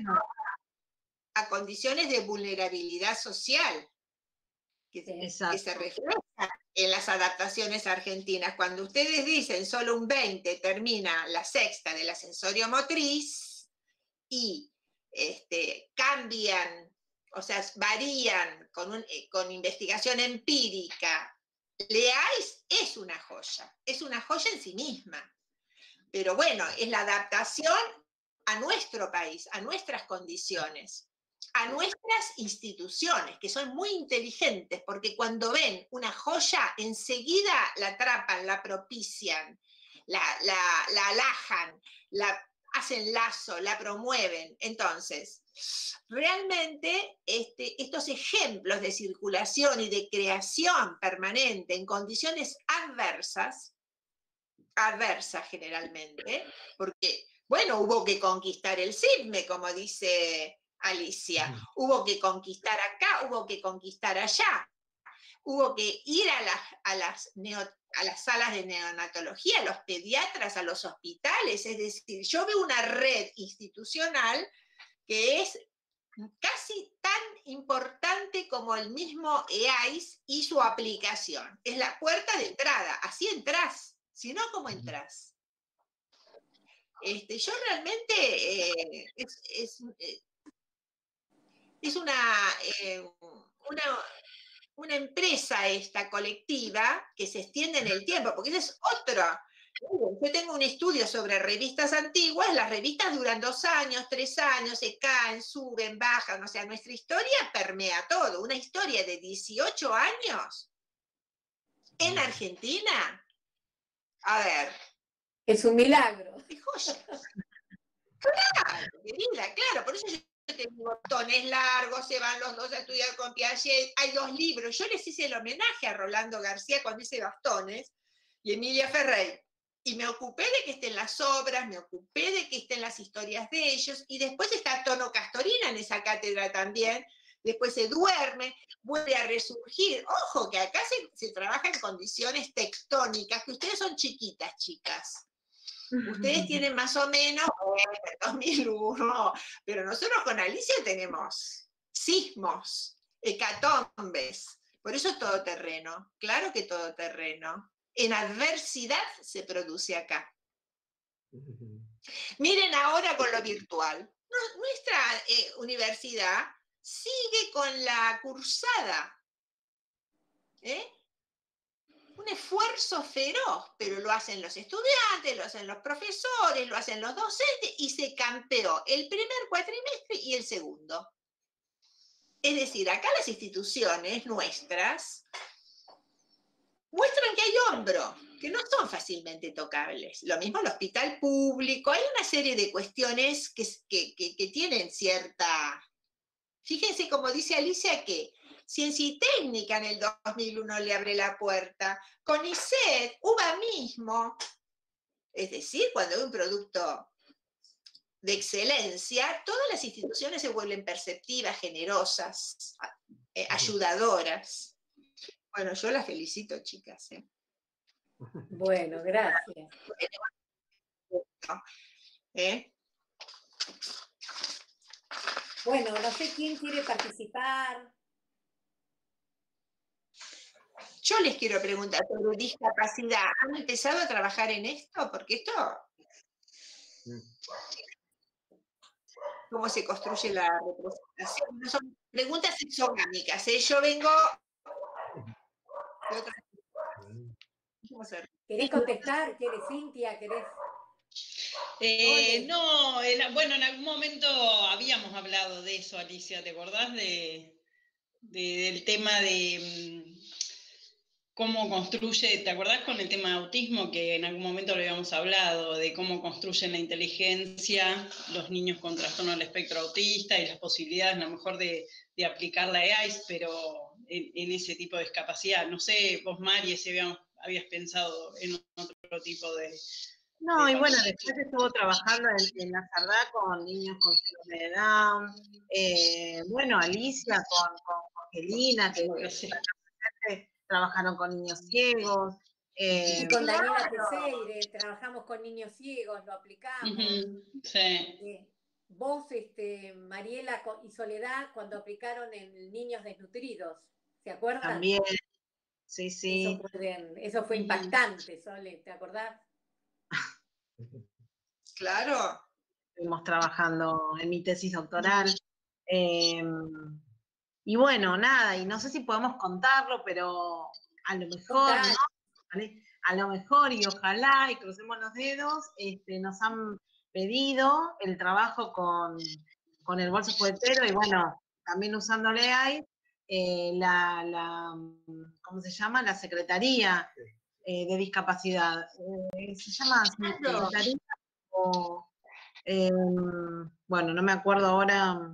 a, a condiciones de vulnerabilidad social que, que se refleja en las adaptaciones argentinas. Cuando ustedes dicen solo un veinte termina la sexta de la sensorio-motriz y este, cambian, o sea, varían con, un, con investigación empírica, Leais es una joya, es una joya en sí misma. Pero bueno, es la adaptación a nuestro país, a nuestras condiciones, a nuestras instituciones, que son muy inteligentes, porque cuando ven una joya, enseguida la atrapan, la propician, la, la, la alajan, la hacen lazo, la promueven. Entonces, realmente este, estos ejemplos de circulación y de creación permanente en condiciones adversas, adversas generalmente, porque, bueno, hubo que conquistar el C I B M E, como dice Alicia, uh-huh. Hubo que conquistar acá, hubo que conquistar allá, hubo que ir a las, a las, neo, a las salas de neonatología, a los pediatras, a los hospitales, es decir, yo veo una red institucional que es casi tan importante como el mismo E A I S y su aplicación. Es la puerta de entrada, así entras, si no, ¿cómo entras? Este, yo realmente eh, es, es, eh, es una, eh, una, una empresa esta colectiva que se extiende en el tiempo, porque esa es otra. Yo tengo un estudio sobre revistas antiguas, las revistas duran dos años, tres años, se caen, suben, bajan, o sea, nuestra historia permea todo. Una historia de dieciocho años en Argentina, a ver. Es un milagro. Es joya. Claro, querida, claro, por eso yo tengo bastones largos, se van los dos a estudiar con Piaget, hay dos libros, yo les hice el homenaje a Rolando García cuando hice Bastones y Emilia Ferrey, y me ocupé de que estén las obras, me ocupé de que estén las historias de ellos, y después está Tono Castorina en esa cátedra también, después se duerme, vuelve a resurgir, ojo que acá se, se trabaja en condiciones tectónicas, que ustedes son chiquitas, chicas. Ustedes tienen más o menos dos mil uno, pero nosotros con Alicia tenemos sismos, hecatombes, por eso es todoterreno, claro que todoterreno. En adversidad se produce acá. Miren ahora con lo virtual. Nuestra eh, universidad sigue con la cursada. ¿Eh? Un esfuerzo feroz, pero lo hacen los estudiantes, lo hacen los profesores, lo hacen los docentes, y se campeó el primer cuatrimestre y el segundo. Es decir, acá las instituciones nuestras muestran que hay hombro, que no son fácilmente tocables. Lo mismo el hospital público, hay una serie de cuestiones que, que, que, que tienen cierta... Fíjense, como dice Alicia, que Ciencia y Técnica en el dos mil uno le abre la puerta, CONICET, U B A mismo. Es decir, cuando hay un producto de excelencia, todas las instituciones se vuelven perceptivas, generosas, eh, ayudadoras. Bueno, yo las felicito, chicas. ¿eh? Bueno, gracias. ¿Eh? Bueno, no sé quién quiere participar. Yo les quiero preguntar sobre discapacidad. ¿Han empezado a trabajar en esto? Porque esto... ¿Cómo se construye la representación? No son preguntas exogámicas, ¿eh? Yo vengo... de otra... ¿Querés contestar? ¿Querés, Cintia? ¿Querés...? Eh, no, en, bueno, en algún momento habíamos hablado de eso, Alicia, ¿te acordás? De, de, del tema de um, cómo construye, ¿te acordás con el tema de autismo que en algún momento lo habíamos hablado, de cómo construyen la inteligencia los niños con trastorno del espectro autista y las posibilidades a lo mejor de, de aplicar la E A I S, pero en, en ese tipo de discapacidad? No sé, vos, Mari, si habíamos, habías pensado en otro tipo de... No, y bueno, después estuvo trabajando en, en la Sardá con niños con síndrome de Down, eh, bueno, Alicia con, con Angelina, que sí. Trabajaron con niños ciegos. Eh, y con Daniela Teseire, trabajamos con niños ciegos, lo aplicamos. Uh-huh. Sí. Eh, vos, este, Mariela y Soledad, cuando aplicaron en niños desnutridos, ¿se acuerdan? También, sí, sí. Eso fue, eso fue impactante, Sole, ¿te acordás? Claro. Estuvimos trabajando en mi tesis doctoral. Eh, y bueno, nada, y no sé si podemos contarlo, pero a lo mejor, ¿no? ¿Vale? A lo mejor, y ojalá, y crucemos los dedos, este, nos han pedido el trabajo con, con el bolso juguetero, y bueno, también usándole E A I S, eh, la, la, ¿cómo se llama? La Secretaría eh, de Discapacidad. Eh, se llama Secretaría o, eh, bueno, no me acuerdo ahora,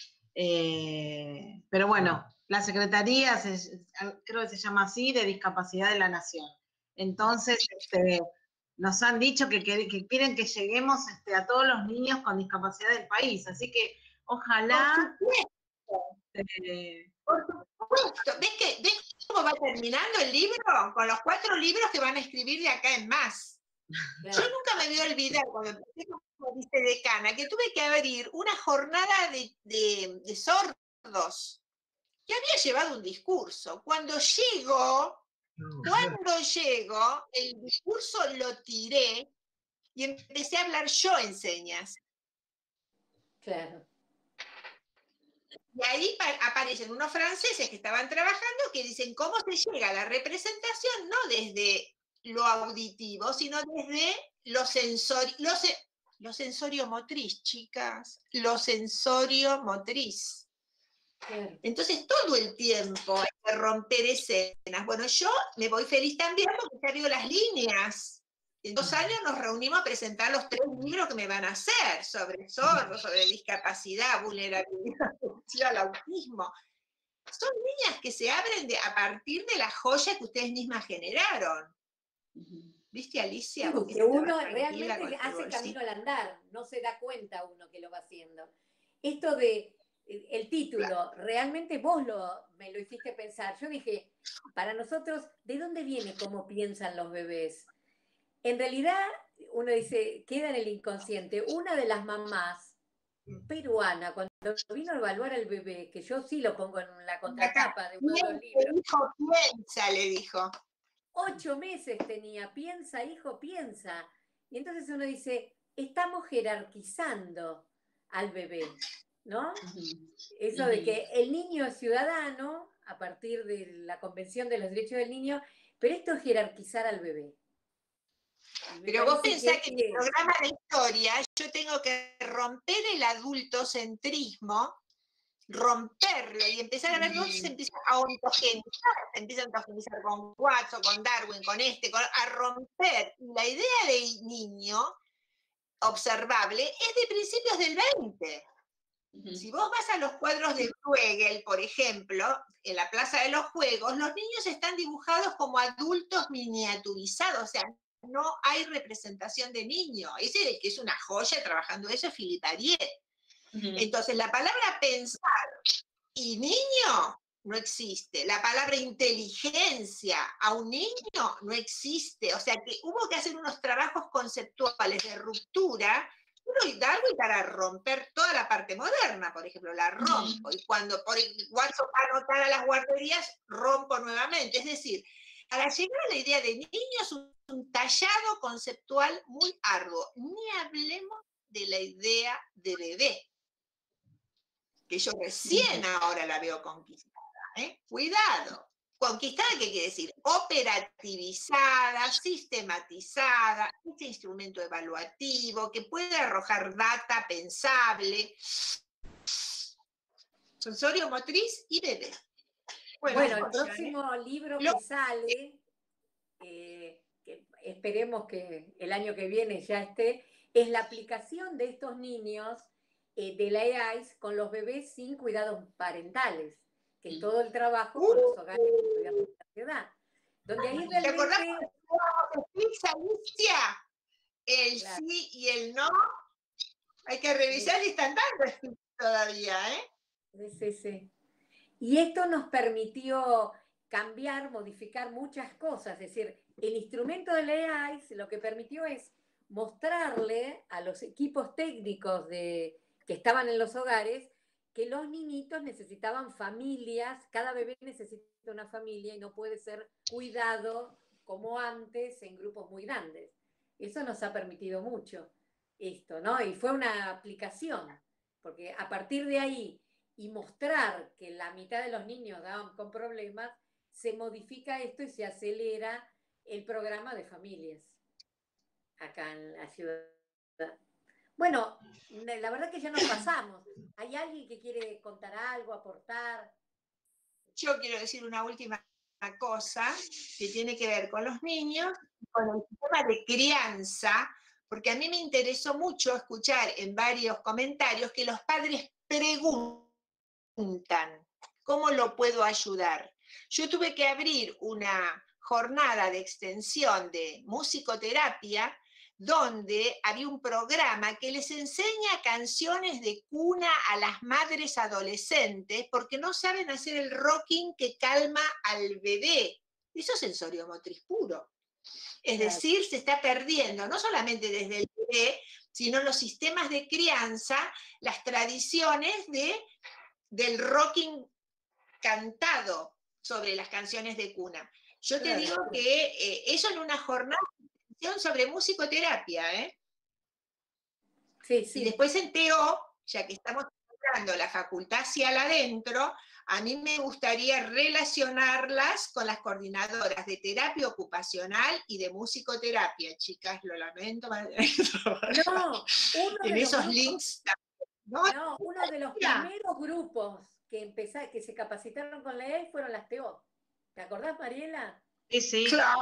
eh, pero bueno, la Secretaría, se, creo que se llama así, de Discapacidad de la Nación. Entonces, este, nos han dicho que, que, que quieren que lleguemos este, a todos los niños con discapacidad del país, así que ojalá... Por supuesto. Eh, Por supuesto. ¿Ves, que, ¿Ves cómo va terminando el libro? Con los cuatro libros que van a escribir de acá en más. Yo nunca me voy a olvidar, cuando empecé como vicedecana, que tuve que abrir una jornada de, de, de sordos, que había llevado un discurso. Cuando llego, cuando llego, el discurso lo tiré y empecé a hablar yo en señas. Claro. Y ahí aparecen unos franceses que estaban trabajando que dicen cómo se llega a la representación, no desde lo auditivo, sino desde lo sensorio, lo, se, lo sensorio motriz, chicas, lo sensorio motriz. Entonces todo el tiempo hay que romper escenas. Bueno, yo me voy feliz también porque ya veo las líneas. En dos años nos reunimos a presentar los tres libros que me van a hacer sobre sordos, sobre discapacidad, vulnerabilidad social, autismo. Son líneas que se abren de, a partir de la joya que ustedes mismas generaron. ¿Viste, Alicia? Sí, que uno realmente hace camino al andar, no se da cuenta uno que lo va haciendo. Esto de, el título, claro. Realmente vos lo, me lo hiciste pensar. Yo dije, para nosotros, ¿de dónde viene cómo piensan los bebés? En realidad, uno dice, queda en el inconsciente. Una de las mamás peruana, cuando vino a evaluar al bebé, que yo sí lo pongo en la contratapa de uno de los libros. Hijo, piensa, le dijo. Ocho meses tenía, piensa, hijo, piensa. Y entonces uno dice, estamos jerarquizando al bebé, ¿no? Uh-huh. Eso uh-huh. de que el niño es ciudadano, a partir de la Convención de los Derechos del Niño, pero esto es jerarquizar al bebé. Pero vos pensás que, que en mi programa de historia yo tengo que romper el adultocentrismo romperlo y empezar a ver dónde se empieza a ontogenizar, se empieza a ontogenizar con Watson, con Darwin, con este, con, a romper. La idea del niño observable es de principios del veinte. Uh-huh. Si vos vas a los cuadros de Bruegel, por ejemplo, en la Plaza de los Juegos, los niños están dibujados como adultos miniaturizados, o sea, no hay representación de niño. Ese que es una joya trabajando eso es Philippe Ariès. Uh-huh. Entonces, la palabra pensar y niño no existe. La palabra inteligencia a un niño no existe. O sea que hubo que hacer unos trabajos conceptuales de ruptura, y Darwin para romper toda la parte moderna, por ejemplo, la rompo. Uh-huh. Y cuando por Watson va a anotar a las guarderías, rompo nuevamente. Es decir, para llegar a la idea de niño es un, un tallado conceptual muy arduo. Ni hablemos de la idea de bebé, que yo recién ahora la veo conquistada. ¿eh? Cuidado. Conquistada, ¿qué quiere decir? Operativizada, sistematizada, este instrumento evaluativo que puede arrojar data pensable, sensorio motriz y bebé. Bueno, bueno el próximo ¿eh? libro Lo... que sale, eh, que esperemos que el año que viene ya esté, es la aplicación de estos niños eh, de la E A I S con los bebés sin cuidados parentales, que es todo el trabajo con los hogares de cuidados de la ciudad. Donde ahí realmente... ¿Te acordás de Alicia? El claro. sí y el no. Hay que revisar sí. y están dando todavía, ¿eh? Sí, sí, sí. Y esto nos permitió cambiar, modificar muchas cosas. Es decir, el instrumento de la E A I S lo que permitió es mostrarle a los equipos técnicos de, que estaban en los hogares que los niñitos necesitaban familias, cada bebé necesita una familia y no puede ser cuidado como antes en grupos muy grandes. Eso nos ha permitido mucho esto, ¿no? Y fue una aplicación, porque a partir de ahí y mostrar que la mitad de los niños daban con problemas, se modifica esto y se acelera el programa de familias acá en la ciudad. Bueno, la verdad que ya nos pasamos. ¿Hay alguien que quiere contar algo, aportar? Yo quiero decir una última cosa que tiene que ver con los niños, con el sistema de crianza, porque a mí me interesó mucho escuchar en varios comentarios que los padres preguntan, ¿cómo lo puedo ayudar? Yo tuve que abrir una jornada de extensión de musicoterapia donde había un programa que les enseña canciones de cuna a las madres adolescentes porque no saben hacer el rocking que calma al bebé. Eso es sensorio motriz puro. Es claro. decir, se está perdiendo, no solamente desde el bebé, sino los sistemas de crianza, las tradiciones de, del rocking cantado sobre las canciones de cuna. Yo claro. te digo que eh, eso en una jornada sobre musicoterapia, ¿eh? Sí, sí. Y después en T O, ya que estamos tratando la facultad hacia adentro, a mí me gustaría relacionarlas con las coordinadoras de terapia ocupacional y de musicoterapia, chicas, lo lamento. No, uno en de esos los links. ¿no? no, uno de los primeros grupos que empezaron, que se capacitaron con la E A I fueron las T O. ¿Te acordás, Mariela? Sí, sí. Claro,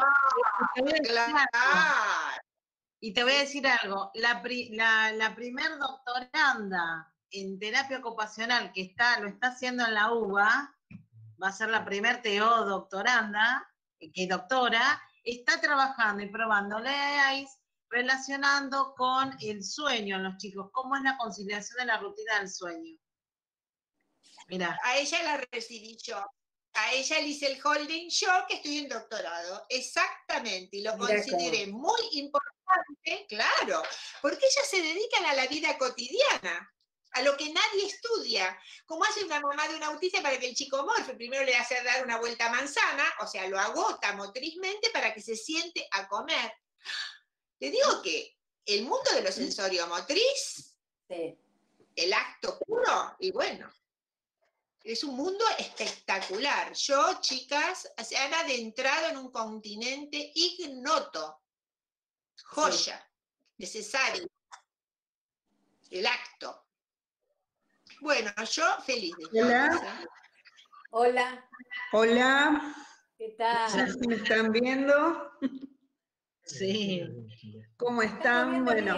claro. Y te voy a decir algo, la, pri, la, la primer doctoranda en terapia ocupacional que está, lo está haciendo en la U B A, va a ser la primer T O doctoranda, que doctora, está trabajando y probando la E A I S relacionando con el sueño en los chicos, cómo es la conciliación de la rutina del sueño. Mirá. A ella la recibí yo. A ella le hice el holding yo, que estoy en doctorado, exactamente, y lo consideré muy importante, claro, porque ellas se dedican a la vida cotidiana, a lo que nadie estudia, como hace una mamá de un autista para que el chico morfe, primero le hace dar una vuelta a manzana, o sea, lo agota motrizmente para que se siente a comer. Te digo que el mundo de lo sensorio motriz, sí. el acto puro, y bueno, es un mundo espectacular. Yo, chicas, se han adentrado en un continente ignoto. Joya, sí. necesario. El acto. Bueno, yo feliz. Hola. Hola. Hola. ¿Qué tal? ¿Me están viendo? Sí. ¿Cómo están? Bueno,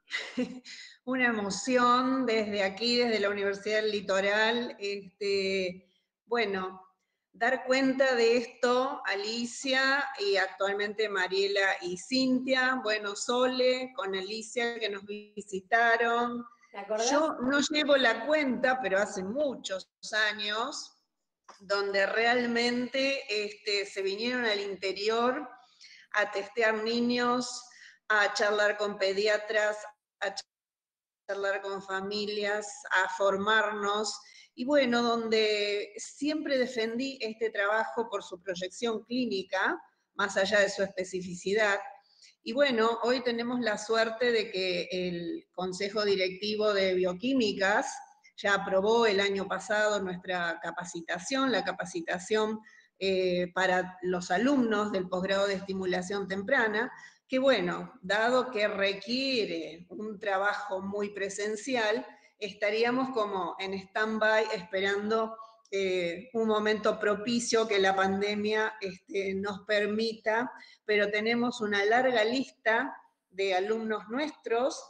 una emoción desde aquí, desde la Universidad del Litoral. Este, bueno, dar cuenta de esto, Alicia y actualmente Mariela y Cintia, bueno, Sole, con Alicia que nos visitaron. ¿Te acordás? Yo no llevo la cuenta, pero hace muchos años, donde realmente este, se vinieron al interior a testear niños, a charlar con pediatras, a charlar con familias, a formarnos, y bueno, donde siempre defendí este trabajo por su proyección clínica, más allá de su especificidad. Y bueno, hoy tenemos la suerte de que el Consejo Directivo de Bioquímicas ya aprobó el año pasado nuestra capacitación, la capacitación eh, para los alumnos del posgrado de estimulación temprana, que bueno, dado que requiere un trabajo muy presencial, estaríamos como en stand-by esperando eh, un momento propicio que la pandemia este, nos permita, pero tenemos una larga lista de alumnos nuestros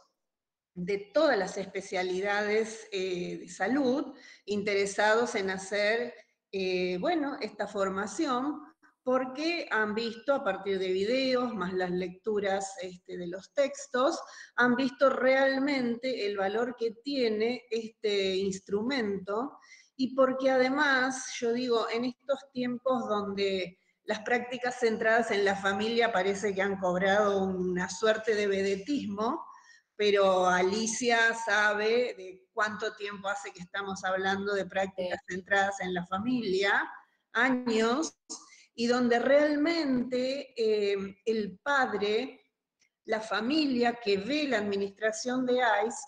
de todas las especialidades eh, de salud interesados en hacer, eh, bueno, esta formación, porque han visto a partir de videos, más las lecturas este, de los textos, han visto realmente el valor que tiene este instrumento, y porque además, yo digo, en estos tiempos donde las prácticas centradas en la familia parece que han cobrado una suerte de vedetismo, pero Alicia sabe de cuánto tiempo hace que estamos hablando de prácticas centradas en la familia, años, y donde realmente eh, el padre, la familia que ve la administración de A I S,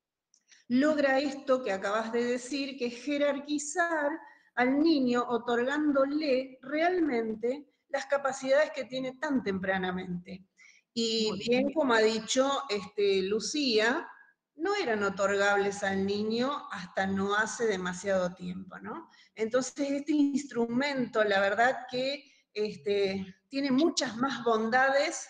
logra esto que acabas de decir, que es jerarquizar al niño, otorgándole realmente las capacidades que tiene tan tempranamente. Y bien, como ha dicho este, Lucía, no eran otorgables al niño hasta no hace demasiado tiempo, ¿no? Entonces, este instrumento, la verdad que este, tiene muchas más bondades,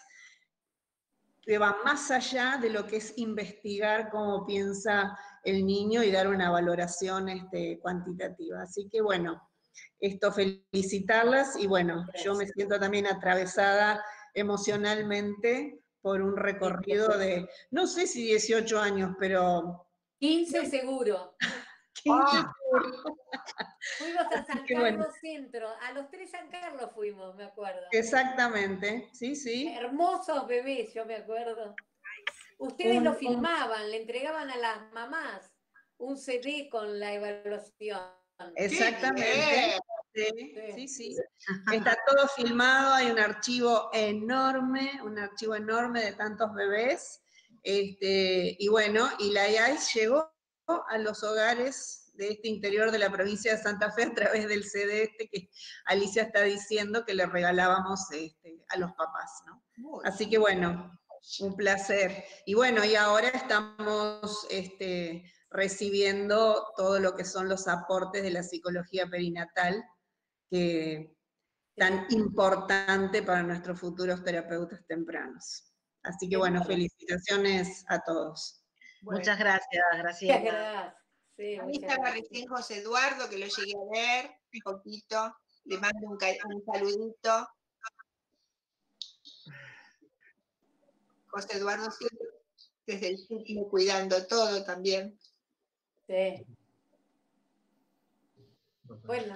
que va más allá de lo que es investigar cómo piensa el niño y dar una valoración este, cuantitativa. Así que bueno, esto felicitarlas, y bueno, yo me siento también atravesada emocionalmente por un recorrido de, no sé si dieciocho años, pero... quince seguro. quince ah. seguro. Fuimos a San Carlos bueno. Centro, a los tres San Carlos fuimos, me acuerdo. Exactamente, sí, sí. Hermosos bebés, yo me acuerdo. Ustedes un, lo filmaban, un... le entregaban a las mamás un C D con la evaluación. Exactamente. Sí, sí, sí. Está todo filmado, hay un archivo enorme, un archivo enorme de tantos bebés. Este, y bueno, y la I A I S llegó a los hogares de este interior de la provincia de Santa Fe a través del C D este que Alicia está diciendo que le regalábamos este, a los papás, ¿no? Así que bueno, un placer. Y bueno, y ahora estamos este, recibiendo todo lo que son los aportes de la psicología perinatal, que tan importante para nuestros futuros terapeutas tempranos. Así que bueno, felicitaciones a todos. Bueno. Muchas gracias, Graciela. Muchas gracias. Sí, a mí estaba recién José Eduardo, que lo llegué a ver un poquito, le mando un, un saludito. José Eduardo siempre desde el ciclo cuidando todo también. Sí. Bueno.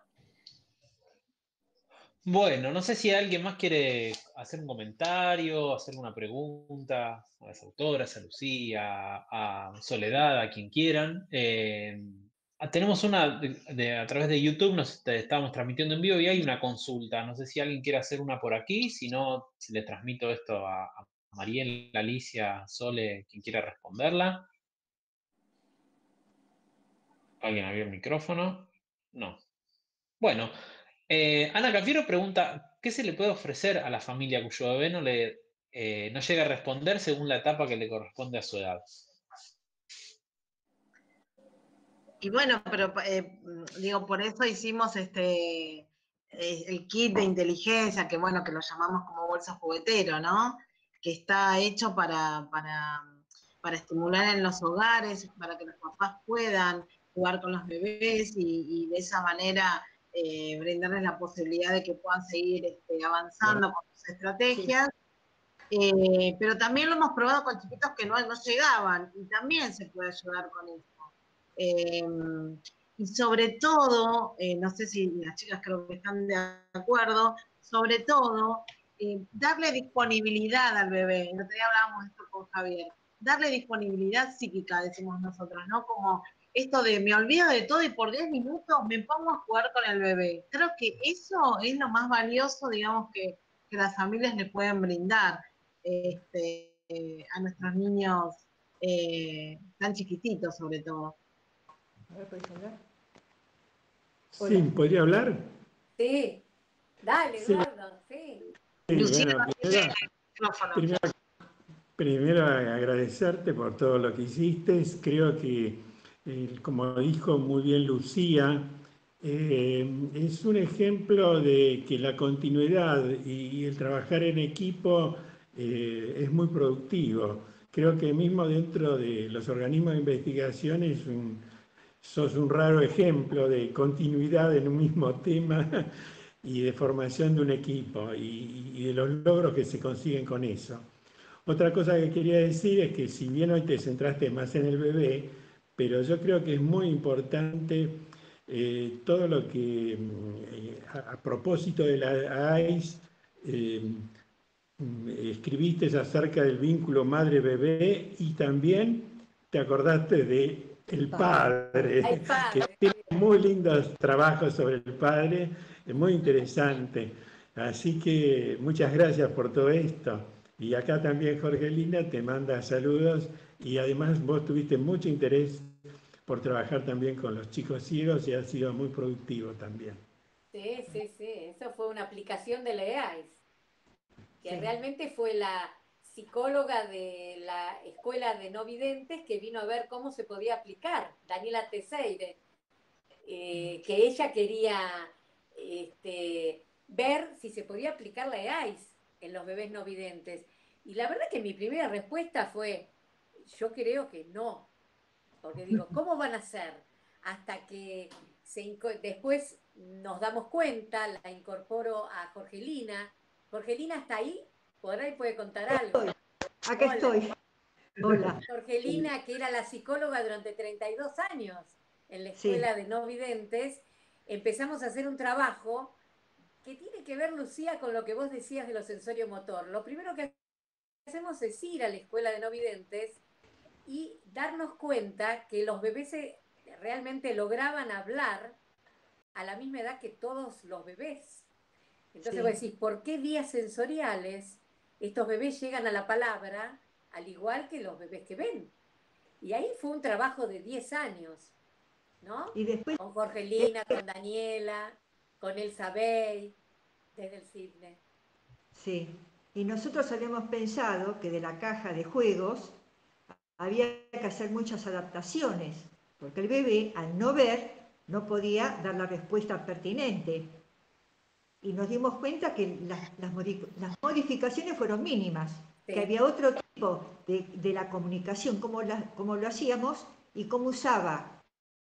Bueno, no sé si alguien más quiere hacer un comentario, hacer una pregunta a las autoras, a Lucía, a Soledad, a quien quieran. Eh, tenemos una, de, de, a través de YouTube nos estamos transmitiendo en vivo y hay una consulta. No sé si alguien quiere hacer una por aquí, si no, si le transmito esto a, a Mariel, Alicia, Sole, quien quiera responderla. ¿Alguien abrió el micrófono? No. Bueno. Eh, Ana Cafiero pregunta, ¿qué se le puede ofrecer a la familia cuyo bebé no, le, eh, no llega a responder según la etapa que le corresponde a su edad? Y bueno, pero eh, digo, por eso hicimos este eh, el kit de inteligencia, que bueno, que lo llamamos como bolsa juguetero, ¿no? Que está hecho para, para, para estimular en los hogares, para que los papás puedan jugar con los bebés y, y de esa manera eh, brindarles la posibilidad de que puedan seguir este, avanzando con sus estrategias. Eh, pero también lo hemos probado con chiquitos que no, no llegaban y también se puede ayudar con eso. Eh, y sobre todo, eh, no sé si las chicas creo que están de acuerdo, sobre todo, eh, darle disponibilidad al bebé. El otro día hablábamos de esto con Javier. Darle disponibilidad psíquica, decimos nosotros, ¿no? Como esto de me olvido de todo y por diez minutos me pongo a jugar con el bebé. Creo que eso es lo más valioso, digamos, que, que las familias le pueden brindar este, eh, a nuestros niños eh, tan chiquititos, sobre todo. A ver, ¿puedes hablar? Sí, ¿podría hablar? Sí, dale, Sí. Eduardo, sí. Sí, Lucía, bueno, primero, primero, primero agradecerte por todo lo que hiciste. Creo que, eh, como dijo muy bien Lucía, eh, es un ejemplo de que la continuidad y el trabajar en equipo eh, es muy productivo. Creo que mismo dentro de los organismos de investigación es un, sos un raro ejemplo de continuidad en un mismo tema y de formación de un equipo y, y de los logros que se consiguen con eso. Otra cosa que quería decir es que si bien hoy te centraste más en el bebé, pero yo creo que es muy importante eh, todo lo que, eh, a, a propósito de la A I S, eh, escribiste acerca del vínculo madre-bebé y también te acordaste de el padre, Ay, padre. que tiene muy lindos trabajos sobre el padre, es muy interesante. Así que muchas gracias por todo esto. Y acá también Jorgelina te manda saludos y además vos tuviste mucho interés por trabajar también con los chicos ciegos y ha sido muy productivo también. Sí, sí, sí, eso fue una aplicación de la E A I S, que Sí. realmente fue la psicóloga de la Escuela de No Videntes que vino a ver cómo se podía aplicar, Daniela Teseire, eh, que ella quería este, ver si se podía aplicar la E A I S en los bebés no videntes. Y la verdad que mi primera respuesta fue, yo creo que no, porque digo, ¿cómo van a hacer? Hasta que se después nos damos cuenta, la incorporo a Jorgelina. Jorgelina está ahí, por ahí puede contar algo. Acá Hola. estoy. Hola. Jorgelina, que era la psicóloga durante treinta y dos años en la Escuela sí. de No Videntes, empezamos a hacer un trabajo que tiene que ver, Lucía, con lo que vos decías de lo sensorio motor. Lo primero que hacemos es ir a la Escuela de No Videntes y darnos cuenta que los bebés realmente lograban hablar a la misma edad que todos los bebés. Entonces sí. Vos decís, ¿por qué vías sensoriales estos bebés llegan a la palabra al igual que los bebés que ven? Y ahí fue un trabajo de diez años, ¿no? Y después, con Jorgelina, con Daniela, con Elsa Bey, desde el Sidney. Sí, y nosotros habíamos pensado que de la caja de juegos había que hacer muchas adaptaciones, porque el bebé, al no ver, no podía dar la respuesta pertinente. Y nos dimos cuenta que las, las, las modificaciones fueron mínimas, sí. que había otro tipo de, de la comunicación, cómo, la, cómo lo hacíamos y cómo usaba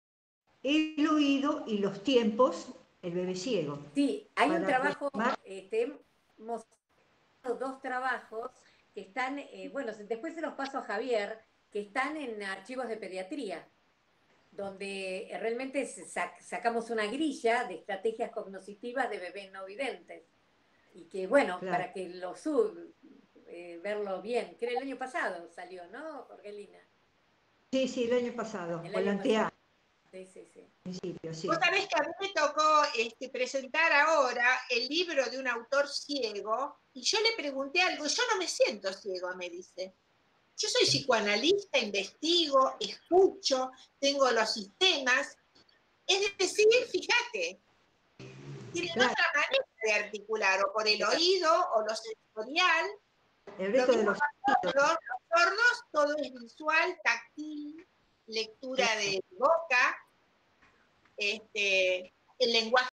el oído y los tiempos el bebé ciego. Sí, hay un trabajo, este, hemos dos trabajos que están, eh, bueno, después se los paso a Javier, que están en archivos de pediatría, donde realmente sac sacamos una grilla de estrategias cognitivas de bebés no videntes. Y que, bueno, claro. para que lo sub, eh, verlo bien, que era el año pasado salió, ¿no, Jorgelina? Sí, sí, el año pasado, volantear. Sí, sí, sí. Sí. Vos sabés que a mí me tocó este, presentar ahora el libro de un autor ciego y yo le pregunté algo, yo no me siento ciego, me dice. Yo soy psicoanalista, investigo, escucho, tengo los sistemas. Es decir, fíjate, tienen claro. otra manera de articular, o por el claro. oído, o lo sensorial. El resto de los los, los sordos, todo es visual, táctil, lectura de boca. este, el lenguaje